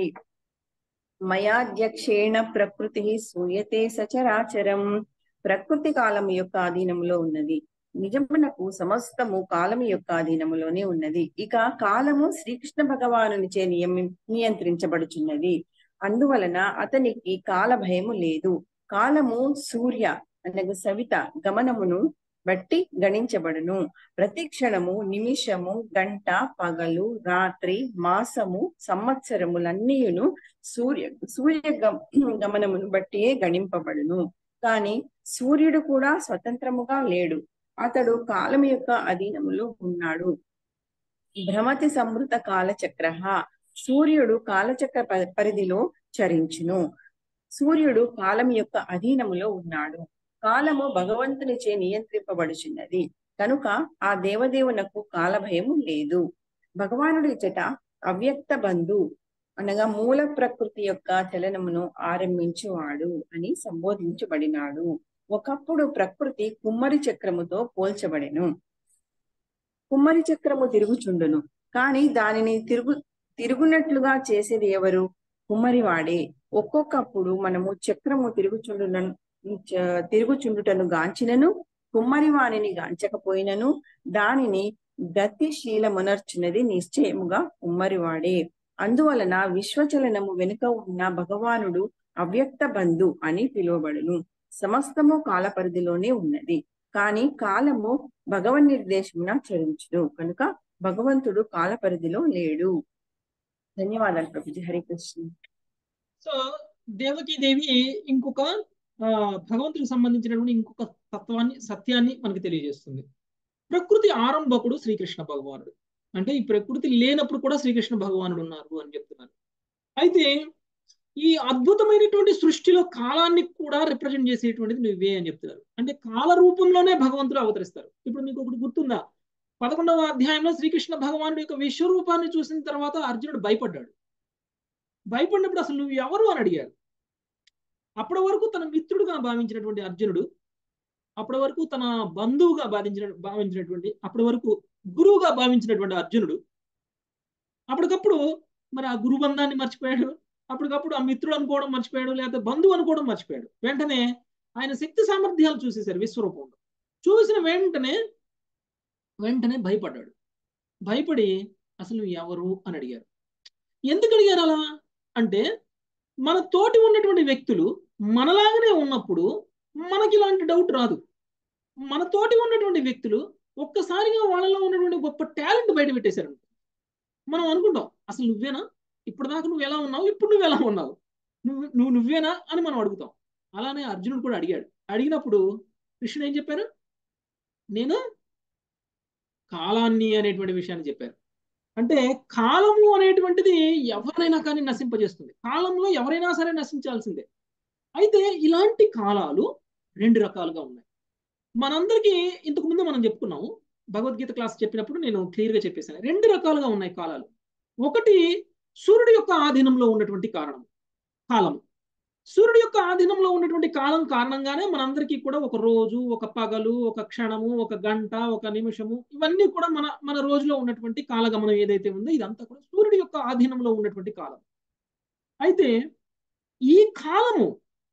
మయాధ్యక్షేణ ప్రకృతి సూయతే సచరాచరం. ప్రకృతి కాలము యొక్క అధీనములో ఉన్నది. నిజమునకు సమస్తము కాలము యొక్క అధీనములోనే ఉన్నది. ఇక కాలము శ్రీకృష్ణ భగవానునిచే నియమి నియంత్రించబడుచున్నది. అందువలన అతనికి కాల భయము లేదు. కాలము సూర్య అనగా సవిత గమనమును బట్టి గణించబడును. ప్రతి క్షణము, నిమిషము, గంట, పగలు, రాత్రి, మాసము, సంవత్సరములన్నీయును సూర్య సూర్య గమనమును బట్టియే గణింపబడును. కాని సూర్యుడు కూడా స్వతంత్రముగా లేడు. అతడు కాలం యొక్క అధీనములో ఉన్నాడు. భ్రమతి సంవృత కాలచక్ర. సూర్యుడు కాలచక్ర పరిధిలో చరించును. సూర్యుడు కాలం యొక్క అధీనములో ఉన్నాడు. కాలము భగవంతునిచే నియంత్రింపబడుచున్నది కనుక ఆ దేవదేవునకు కాలభయము లేదు. భగవానుడి ఇచ్చట అవ్యక్త బంధు అనగా మూల ప్రకృతి యొక్క చలనమును ఆరంభించువాడు అని సంబోధించబడినాడు. ఒకప్పుడు ప్రకృతి కుమ్మరి చక్రముతో పోల్చబడెను. కుమ్మరి చక్రము తిరుగుచుండును, కానీ దానిని తిరుగు తిరుగునట్లుగా చేసేది ఎవరు? కుమ్మరివాడే. ఒక్కొక్కప్పుడు మనము చక్రము తిరుగుచుండున తిరుగుచుండుటను గాంచినను కుమ్మరి వాణిని గాంచకపోయినను దానిని గతిశీలమునర్చున్నది నిశ్చయముగా కుమ్మరివాడే. అందువలన విశ్వచలనము వెనుక ఉన్న భగవానుడు అవ్యక్త బంధు అని పిలువబడును. సమస్తము కాల పరిధిలోనే ఉన్నది, కానీ కాలము భగవన్ నిర్దేశమున చరించును కనుక భగవంతుడు కాల పరిధిలో లేడు. ధన్యవాదాలు ప్రభుజీ. హరి కృష్ణ. సో దేవకీదేవి ఇంకొక ఆ భగవంతుడికి సంబంధించినటువంటి ఇంకొక తత్వాన్ని సత్యాన్ని మనకి తెలియజేస్తుంది. ప్రకృతి ఆరంభకుడు శ్రీకృష్ణ భగవానుడు. అంటే ఈ ప్రకృతి లేనప్పుడు కూడా శ్రీకృష్ణ భగవానుడు ఉన్నారు అని చెప్తున్నారు. అయితే ఈ అద్భుతమైనటువంటి సృష్టిలో కాలాన్ని కూడా రిప్రజెంట్ చేసేటువంటిది నువ్వే అని చెప్తున్నారు. అంటే కాల రూపంలోనే భగవంతుడు అవతరిస్తారు. ఇప్పుడు మీకు ఒకటి గుర్తుందా? పదకొండవ అధ్యాయంలో శ్రీకృష్ణ భగవానుడు యొక్క విశ్వరూపాన్ని చూసిన తర్వాత అర్జునుడు భయపడ్డాడు. భయపడినప్పుడు అసలు నువ్వు ఎవరు అని అడిగాడు. అప్పటి వరకు తన మిత్రుడుగా భావించినటువంటి అర్జునుడు, అప్పటి వరకు తన బంధువుగా భావించిన భావించినటువంటి అప్పటి వరకు గురువుగా భావించినటువంటి అర్జునుడు అప్పటికప్పుడు మరి ఆ గురుబంధాన్ని మర్చిపోయాడు. అప్పటికప్పుడు ఆ మిత్రుడు అనుకోవడం మర్చిపోయాడు, లేకపోతే బంధువు అనుకోవడం మర్చిపోయాడు. వెంటనే ఆయన శక్తి సామర్థ్యాలు చూసేశారు విశ్వరూపంలో. చూసిన వెంటనే వెంటనే భయపడ్డాడు. భయపడి అసలు నువ్వు ఎవరు అని అడిగారు. ఎందుకు అడిగారు అలా అంటే, మన తోటి ఉన్నటువంటి వ్యక్తులు మనలాగానే ఉన్నప్పుడు మనకి ఇలాంటి డౌట్ రాదు. మన తోటి ఉన్నటువంటి వ్యక్తులు ఒక్కసారిగా వాళ్ళలో ఉన్నటువంటి గొప్ప టాలెంట్ బయట పెట్టేశారు. మనం అనుకుంటాం అసలు నువ్వేనా, ఇప్పుడు దాకా నువ్వు ఎలా ఉన్నావు, ఇప్పుడు నువ్వు ఎలా ఉన్నావు, నువ్వు నువ్వు నువ్వేనా అని మనం అడుగుతాం. అలానే అర్జునుడు కూడా అడిగాడు. అడిగినప్పుడు కృష్ణుడు ఏం చెప్పారు? నేను కాలాన్ని అనేటువంటి విషయాన్ని చెప్పారు. అంటే కాలము అనేటువంటిది ఎవరైనా కానీ నశింపజేస్తుంది. కాలంలో ఎవరైనా సరే నశించాల్సిందే. అయితే ఇలాంటి కాలాలు రెండు రకాలుగా ఉన్నాయి. మనందరికీ ఇంతకు ముందు మనం చెప్పుకున్నాము, భగవద్గీత క్లాస్ చెప్పినప్పుడు నేను క్లియర్గా చెప్పేశాను. రెండు రకాలుగా ఉన్నాయి కాలాలు. ఒకటి సూర్యుడి యొక్క ఆధీనంలో ఉన్నటువంటి కారణం కాలము. సూర్యుడి యొక్క ఆధీనంలో ఉన్నటువంటి కాలం కారణంగానే మనందరికీ కూడా ఒక రోజు, ఒక పగలు, ఒక క్షణము, ఒక గంట, ఒక నిమిషము, ఇవన్నీ కూడా మన మన రోజులో ఉన్నటువంటి కాలగమనం ఏదైతే ఉందో ఇదంతా కూడా సూర్యుడి యొక్క ఆధీనంలో ఉన్నటువంటి కాలం. అయితే ఈ కాలము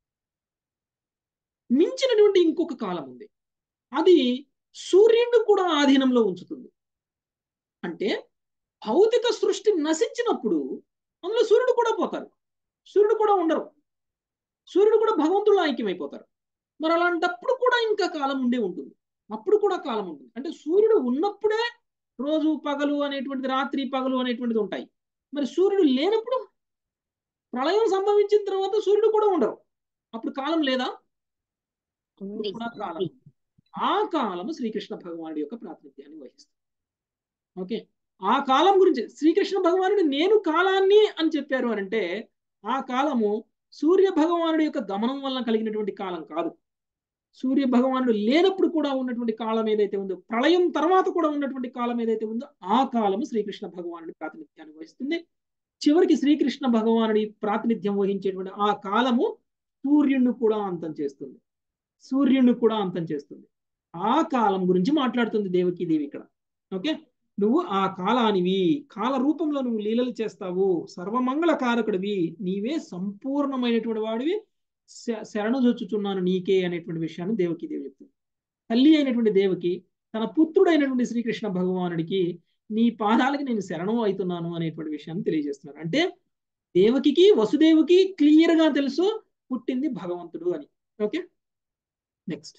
మించినటువంటి ఇంకొక కాలం ఉంది. అది సూర్యుడిని కూడా ఆధీనంలో ఉంచుతుంది. అంటే భౌతిక సృష్టి నశించినప్పుడు అందులో సూర్యుడు కూడా పోతారు, సూర్యుడు కూడా ఉండరు, సూర్యుడు కూడా భగవంతుడు ఐక్యమైపోతారు. మరి అలాంటప్పుడు కూడా ఇంకా కాలం ఉండే ఉంటుంది, అప్పుడు కూడా కాలం ఉంటుంది. అంటే సూర్యుడు ఉన్నప్పుడే రోజు పగలు అనేటువంటిది, రాత్రి పగలు అనేటువంటిది ఉంటాయి. మరి సూర్యుడు లేనప్పుడు, ప్రళయం సంభవించిన తర్వాత సూర్యుడు కూడా ఉండరు, అప్పుడు కాలం లేదా? అప్పుడు కూడా కాలం. ఆ కాలము శ్రీకృష్ణ భగవానుడి యొక్క ప్రాతినిధ్యాన్ని వహిస్తుంది. ఓకే, ఆ కాలం గురించి శ్రీకృష్ణ భగవానుడు నేను కాలాన్ని అని చెప్పారు అని అంటే, ఆ కాలము సూర్య భగవానుడి యొక్క గమనం వలన కలిగినటువంటి కాలం కాదు. సూర్య భగవానుడు లేనప్పుడు కూడా ఉన్నటువంటి కాలం ఏదైతే ఉందో, ప్రళయం తర్వాత కూడా ఉన్నటువంటి కాలం ఏదైతే ఉందో, ఆ కాలము శ్రీకృష్ణ భగవానుడి ప్రాతినిధ్యాన్ని వహిస్తుంది. చివరికి శ్రీకృష్ణ భగవానుడి ప్రాతినిధ్యం వహించేటువంటి ఆ కాలము సూర్యుడిని కూడా అంతం చేస్తుంది, సూర్యుడిని కూడా అంతం చేస్తుంది. ఆ కాలం గురించి మాట్లాడుతుంది దేవకీదేవి ఇక్కడ. ఓకే, నువ్వు ఆ కాలానివి, కాల రూపంలో నువ్వు లీలలు చేస్తావు, సర్వమంగళ కారకుడివి, నీవే సంపూర్ణమైనటువంటి వాడివి, శరణు జొచ్చుచున్నాను నీకే అనేటువంటి విషయాన్ని దేవకీదేవి చెప్తుంది. తల్లి అయినటువంటి దేవకి తన పుత్రుడైనటువంటి శ్రీకృష్ణ భగవానుడికి నీ పాదాలకి నేను శరణం అవుతున్నాను అనేటువంటి విషయాన్ని తెలియజేస్తున్నారు. అంటే దేవకికి వసుదేవుకి క్లియర్ గా తెలుసు పుట్టింది భగవంతుడు అని. Okay, next.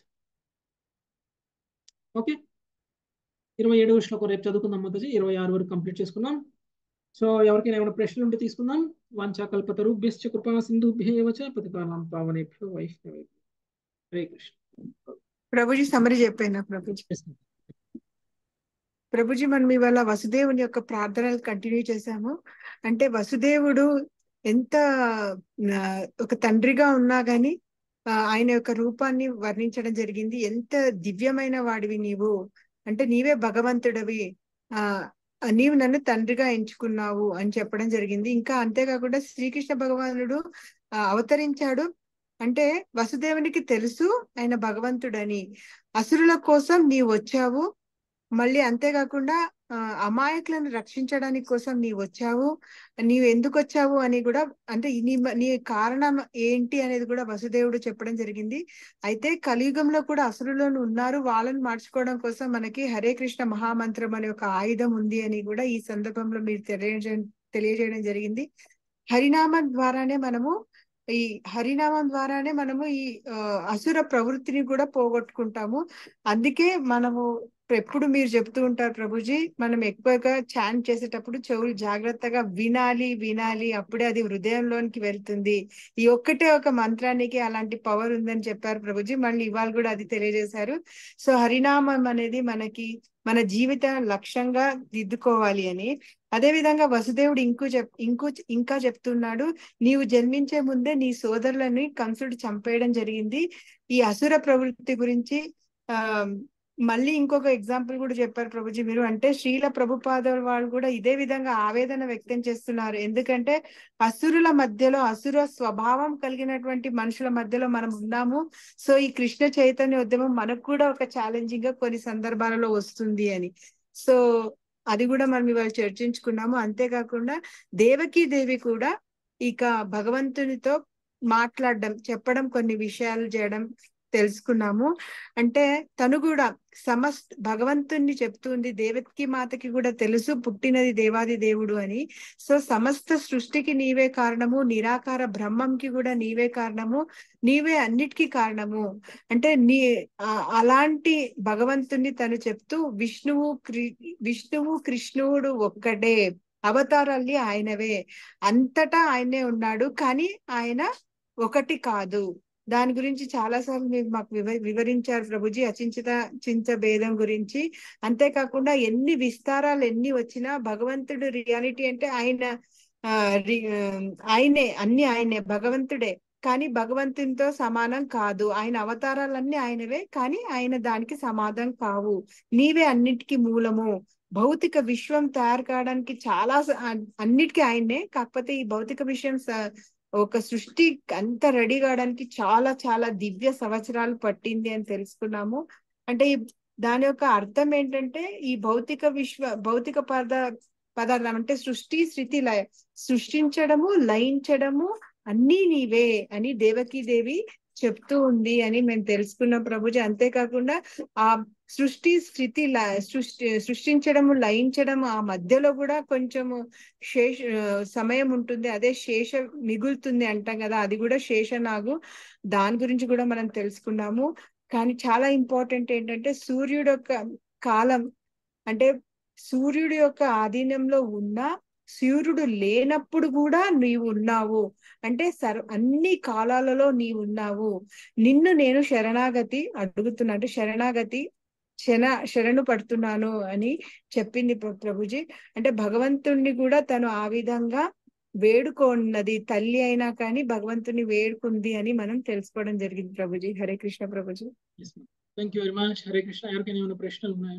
ఓకే, ఇరవై ఏడవ శ్లోకం రేపు చదువుకుందాం మాతాజీ. ఇరవై ఆరు వరకు కంప్లీట్ చేసుకున్నాం. సో ఎవరికైనా ఏమైనా ప్రశ్నలు ఉంటే తీసుకుందాం. వాంఛాకల్పతరుభ్యశ్చ కృపా సింధుభ్యేవ చ పతితానాం పావనేభ్యో వైష్ణవేభ్యో. హరే కృష్ణ. ప్రభుజీ సమరి చెప్పాను. ప్రభుజీ ప్రభుజీ మనం ఇవాళ వసుదేవుని యొక్క ప్రార్థనలు కంటిన్యూ చేశాము. అంటే వసుదేవుడు ఎంత ఒక తండ్రిగా ఉన్నా గాని ఆ, ఆయన యొక్క రూపాన్ని వర్ణించడం జరిగింది. ఎంత దివ్యమైన వాడివి నీవు, అంటే నీవే భగవంతుడివి, ఆ నీవు నన్ను తండ్రిగా ఎంచుకున్నావు అని చెప్పడం జరిగింది. ఇంకా అంతేకాకుండా శ్రీకృష్ణ భగవానుడు ఆ, అవతరించాడు అంటే వసుదేవునికి తెలుసు ఆయన భగవంతుడని, అసురుల కోసం నీవు వచ్చావు, మళ్ళీ అంతేకాకుండా ఆ అమాయకులను రక్షించడానికి కోసం నీవు వచ్చావు, నీవు ఎందుకు వచ్చావు అని కూడా, అంటే నీ నీ కారణం ఏంటి అనేది కూడా వసుదేవుడు చెప్పడం జరిగింది. అయితే కలియుగంలో కూడా అసురులను ఉన్నారు, వాళ్ళని మార్చుకోవడం కోసం మనకి హరే కృష్ణ మహామంత్రం అనే ఒక ఆయుధం ఉంది అని కూడా ఈ సందర్భంలో మీరు తెలియజే తెలియజేయడం జరిగింది. హరినామం ద్వారానే మనము ఈ హరినామం ద్వారానే మనము ఈ ఆ, అసుర ప్రవృత్తిని కూడా పోగొట్టుకుంటాము. అందుకే మనము ఎప్పుడు మీరు చెప్తూ ఉంటారు ప్రభుజీ, మనం ఎక్కువగా చాంట్ చేసేటప్పుడు చెవులు జాగ్రత్తగా వినాలి వినాలి అప్పుడే అది హృదయంలోనికి వెళ్తుంది. ఈ ఒక్కటే ఒక మంత్రానికి అలాంటి పవర్ ఉందని చెప్పారు ప్రభుజీ, మళ్ళీ ఇవాళ కూడా అది తెలియజేశారు. సో హరినామం అనేది మనకి మన జీవిత లక్ష్యంగా దిద్దుకోవాలి అని. అదే విధంగా వసుదేవుడు ఇంకో చెప్ ఇంకో ఇంకా చెప్తున్నాడు, నీవు జన్మించే ముందే నీ సోదరులని కంసుడు చంపేయడం జరిగింది. ఈ అసుర ప్రవృత్తి గురించి ఆ మళ్ళీ ఇంకొక ఎగ్జాంపుల్ కూడా చెప్పారు ప్రభుజీ మీరు, అంటే శ్రీల ప్రభుపాద వాళ్ళు కూడా ఇదే విధంగా ఆవేదన వ్యక్తం చేస్తున్నారు. ఎందుకంటే అసురుల మధ్యలో, అసుర స్వభావం కలిగినటువంటి మనుషుల మధ్యలో మనం ఉన్నాము. సో ఈ కృష్ణ చైతన్య ఉద్యమం మనకు కూడా ఒక ఛాలెంజింగ్ గా కొన్ని సందర్భాలలో వస్తుంది అని. సో అది కూడా మనం ఇవాళ చర్చించుకున్నాము. అంతేకాకుండా దేవకీ దేవి కూడా ఇక భగవంతునితో మాట్లాడడం, చెప్పడం, కొన్ని విషయాలు చేయడం తెలుసుకున్నాము. అంటే తను కూడా సమస్త భగవంతుణ్ణి చెప్తుంది, దేవకి మాతకి కూడా తెలుసు పుట్టినది దేవాది దేవుడు అని. సో సమస్త సృష్టికి నీవే కారణము, నిరాకార బ్రహ్మంకి కూడా నీవే కారణము, నీవే అన్నిటికీ కారణము అంటే నీ అలాంటి భగవంతుణ్ణి తను చెప్తూ విష్ణువు క్రి విష్ణువు కృష్ణుడు ఒక్కటే, అవతారాల్ని ఆయనవే, అంతటా ఆయనే ఉన్నాడు, కానీ ఆయన ఒకటి కాదు. దాని గురించి చాలా సార్లు మీరు మాకు వివ వివరించారు ప్రభుజీ, అచించిత చింత భేదం గురించి. అంతేకాకుండా ఎన్ని విస్తారాలు ఎన్ని వచ్చినా భగవంతుడు రియాలిటీ అంటే ఆయన ఆ ఆయనే, అన్ని ఆయనే, భగవంతుడే, కానీ భగవంతునితో సమానం కాదు. ఆయన అవతారాలన్నీ ఆయనవే, కానీ ఆయన దానికి సమాధానం కావు. నీవే అన్నిటికీ మూలము, భౌతిక విశ్వం తయారు కావడానికి చాలా అన్నిటికీ ఆయనే, కాకపోతే ఈ భౌతిక విషయం ఒక సృష్టి అంత రెడీ కావడానికి చాలా చాలా దివ్య సంవత్సరాలు పట్టింది అని తెలుసుకున్నాము. అంటే దాని యొక్క అర్థం ఏంటంటే ఈ భౌతిక విశ్వ భౌతిక పద పదార్థం అంటే సృష్టి స్థితి లయ, సృష్టించడము లయించడము అన్నీ నీవే అని దేవకీ దేవి చెప్తూ ఉంది అని మేము తెలుసుకున్నాం ప్రభుజీ. అంతేకాకుండా ఆ సృష్టి స్థితి సృష్టి సృష్టించడము లయించడం ఆ మధ్యలో కూడా కొంచెము శేష సమయం ఉంటుంది, అదే శేష మిగులుతుంది అంటాం కదా, అది కూడా శేషనాగు. దాని గురించి కూడా మనం తెలుసుకున్నాము. కానీ చాలా ఇంపార్టెంట్ ఏంటంటే సూర్యుడు యొక్క కాలం, అంటే సూర్యుడి యొక్క ఆధీనంలో ఉన్న సూర్యుడు లేనప్పుడు కూడా నీవు ఉన్నావు, అంటే సర్ అన్ని కాలాలలో నీవు ఉన్నావు. నిన్ను నేను శరణాగతి అడుగుతున్నా, అంటే శరణాగతి శన శరణు పడుతున్నాను అని చెప్పింది ప్రభుజీ. అంటే భగవంతుణ్ణి కూడా తను ఆ విధంగా వేడుకోన్నది, తల్లి అయినా కానీ భగవంతుని వేడుకుంది అని మనం తెలుసుకోవడం జరిగింది ప్రభుజీ. హరే కృష్ణ ప్రభుజీ. Thank you very much. Hare Krishna. ఎవరికైనా ఏమైనా ప్రశ్నలు ఉన్నాయా?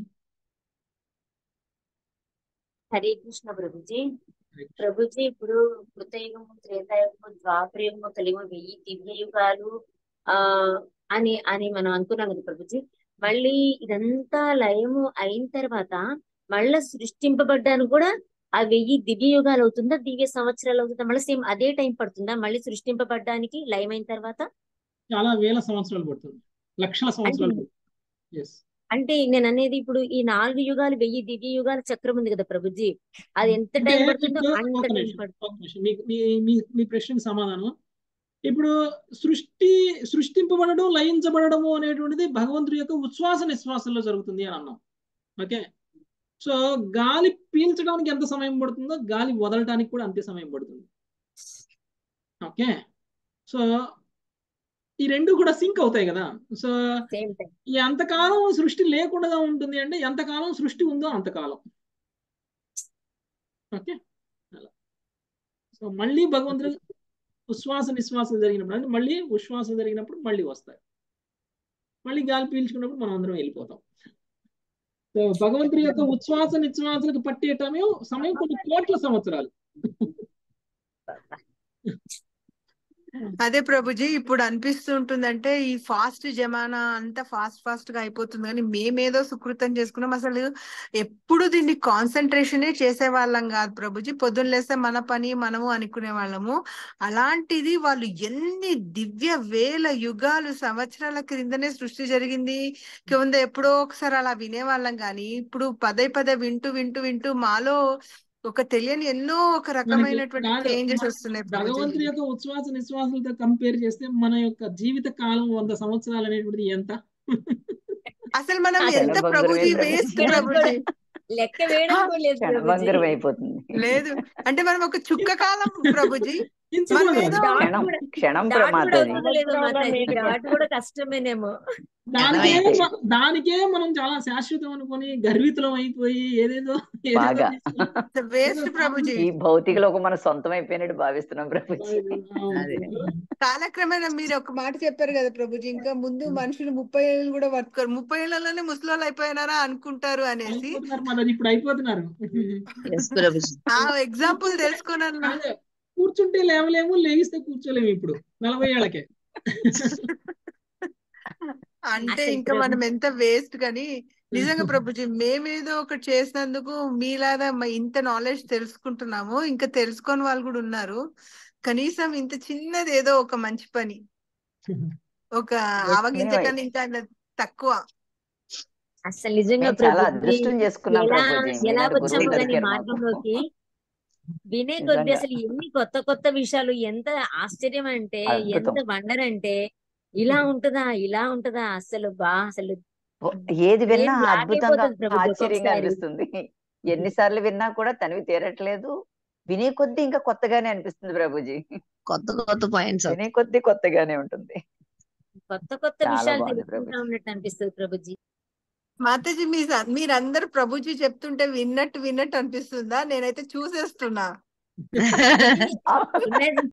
హరే కృష్ణ ప్రభుజీ. ప్రభుజీ ఇప్పుడు కృతయుగము, త్రేతాయుగము, ద్వాపరయుగము, కలియుగము, వెయ్యి దివ్య యుగాలు ఆ అని అని మనం అనుకున్నాం కదా ప్రభుజీ. మళ్ళీ ఇదంతా లయము అయిన తర్వాత మళ్ళా సృష్టింపబడ్డానికి కూడా ఆ వెయ్యి దివ్య యుగాలు అవుతుందా, దివ్య సంవత్సరాలు అవుతుందా, మళ్ళీ సేమ్ అదే టైం పడుతుందా మళ్ళీ సృష్టింపబడ్డానికి లయం అయిన తర్వాత? చాలా వేల సంవత్సరాలు పడుతుంది, లక్షల సంవత్సరాలు. అంటే నేను అనేది ఇప్పుడు ఈ నాలుగు యుగాలు వెయ్యి దివ్య యుగాల చక్రం ఉంది కదా ప్రభుజీ, అది ఎంత టైం పడుతుందో అంత టైం పడుతుంది. మీ ప్రశ్నకు సమాధానం, ఇప్పుడు సృష్టి సృష్టింపబడడం లయించబడము అనేటువంటిది భగవంతుడి యొక్క ఉచ్ఛ్వాస నిశ్వాసంలో జరుగుతుంది అని అన్నాం. ఓకే, సో గాలి పీల్చడానికి ఎంత సమయం పడుతుందో గాలి వదలడానికి కూడా అంతే సమయం పడుతుంది. ఓకే, సో ఈ రెండు కూడా సింక్ అవుతాయి కదా. సో ఎంతకాలం సృష్టి లేకుండా ఉంటుంది అంటే ఎంతకాలం సృష్టి ఉందో అంతకాలం. ఓకే, సో మళ్ళీ భగవంతుడు ఉశ్వాస నిశ్వాసం జరిగినప్పుడు అంటే మళ్ళీ ఉశ్వాస జరిగినప్పుడు మళ్ళీ వస్తాయి. మళ్ళీ గాలి పీల్చుకున్నప్పుడు మనం అందరం వెళ్ళిపోతాం. సో భగవంతుడి యొక్క ఉచ్ఛ్వాస నిశ్వాసాలకు పట్టే సమయం సమయం కొన్ని కోట్ల సంవత్సరాలు. అదే ప్రభుజీ ఇప్పుడు అనిపిస్తూ ఉంటుందంటే ఈ ఫాస్ట్ జమానా అంతా ఫాస్ట్ ఫాస్ట్ గా అయిపోతుంది కానీ మేమేదో సుకృతం చేసుకున్నాం. అసలు ఎప్పుడు దీన్ని కాన్సన్ట్రేషనే చేసే వాళ్ళం కాదు ప్రభుజీ. పొద్దున్న లేస్తే మన పని మనము అనుకునే వాళ్ళము. అలాంటిది వాళ్ళు ఎన్ని దివ్య వేల యుగాలు సంవత్సరాల క్రిందనే సృష్టి జరిగింది కింద ఎప్పుడో ఒకసారి అలా వినేవాళ్ళం కానీ ఇప్పుడు పదే పదే వింటూ వింటూ వింటూ మాలో ఒక తెలియని ఎన్నో ఒక రకమైనటువంటి చేంజెస్ వస్తున్నాయి ప్రభుజీ. భగవంతుడి యొక్క ఉచ్ఛ్వాస నిశ్వాసాలతో కంపేర్ చేస్తే మన యొక్క జీవిత కాలం వంద సంవత్సరాలు అనేటువంటిది ఎంత? అసలు మనం ఎంత ప్రభుజీ వేస్ట్ ప్రభుజీ లెక్క వేయడం కూడా లేదు ప్రభుజీ. అయిపోతుంది లేదు అంటే మనం ఒక చుక్క కాలం ప్రభుజీ మనం ఏదో క్షణం క్షణం డాట్ కూడా ప్రమాదం వదలలేదు మాతాజీ. డాట్ కూడా కష్టమేనేమో. దానికే మ- దానికే మనం చాలా శాశ్వతం అనుకొని గర్వితులం అయిపోయి ఏదేదో ఏదేదో బాగా తీసుకొని వేస్ట్ ప్రభుజీ. ఈ భౌతిక లోకం మన సొంతం అయిపోయినట్టు భావిస్తున్నాం ప్రభుజీ. అదే కాలక్రమేణా మీరు ఒక మాట చెప్పారు కదా ప్రభుజీ, ఇంకా ముందు మనుషులు ముప్పై ఏళ్ళు కూడా బతుకోరు, ముప్పై ఏళ్లలోనే ముసలోళ్ళు అయిపోయినారా అనుకుంటారు అనేసి అయిపోతున్నారు మరి ఇప్పుడు అయిపోతున్నారు. ఎస్ ప్రభుజీ. ఆ ఎగ్జాంపుల్ తెలుసుకున్నాను. అదే, కూర్చుంటే లేవలేము, లేగిస్తే కూర్చోలేము ఇప్పుడు నలభై ఏళ్ళకే. అంటే అసలు ఇంకా ప్రభు మనం ఎంత వేస్ట్ కానీ నిజంగా ప్రభుజీ మేమేదో ఒకటి చేసినందుకు మీలాగా మ- ఇంత నాలెడ్జ్ తెలుసుకుంటున్నాము. ఇంకా తెలుసుకోని వాళ్ళు కూడా ఉన్నారు. కనీసం ఇంత చిన్నది ఏదో ఒక మంచి పని, ఒక ఆవగింజ కన్నా ఇంకా తక్కువ. అసలు నిజంగా మేము చాలా ప్రభుజీ అదృష్టం చేసుకున్నాం ఎలా ప్రభుజీ, ఎలా మీలాంటి వచ్చాము గురువులు కానీ దొరికారు మాకు. మార్గంలోకి వినే కొద్ది నిజంగా అసలు ఎన్ని కొత్త కొత్త విషయాలు, ఎంత ఆశ్చర్యం అంటే, ఎంత అద్భుతం. వండర్ అంటే, ఇలా ఉంటదా ఇలా ఉంటదా అసలు బా అసలు ఓ, ఏది విన్నా బ్రెయిన్ బ్లాక్ అద్భుతంగా అయిపోతుంది ప్రభుజీ ఆశ్చర్యంగా ఒక్కొక్కసారి. అనిపిస్తుంది. ఎన్నిసార్లు విన్నా కూడా తనివి తీరట్లేదు. వినే కొద్దీ ఇంకా కొత్తగానే అనిపిస్తుంది ప్రభుజీ. కొత్త కొత్త పాయింట్స్ వినే కొద్దీ కొత్తగానే ఉంటుంది. కొత్త కొత్త చాలా విషయాలు బాగుంది తెలుసుకుంటా ప్రభుజీ. ఉన్నట్టు అనిపిస్తుంది ప్రభుజీ. మాతాజీ మీ మీరందరూ ప్రభుజీ చెప్తుంటే విన్నట్టు విన్నట్టు అనిపిస్తుందా? నేనైతే చూసేస్తున్నా. ఇమేజిన్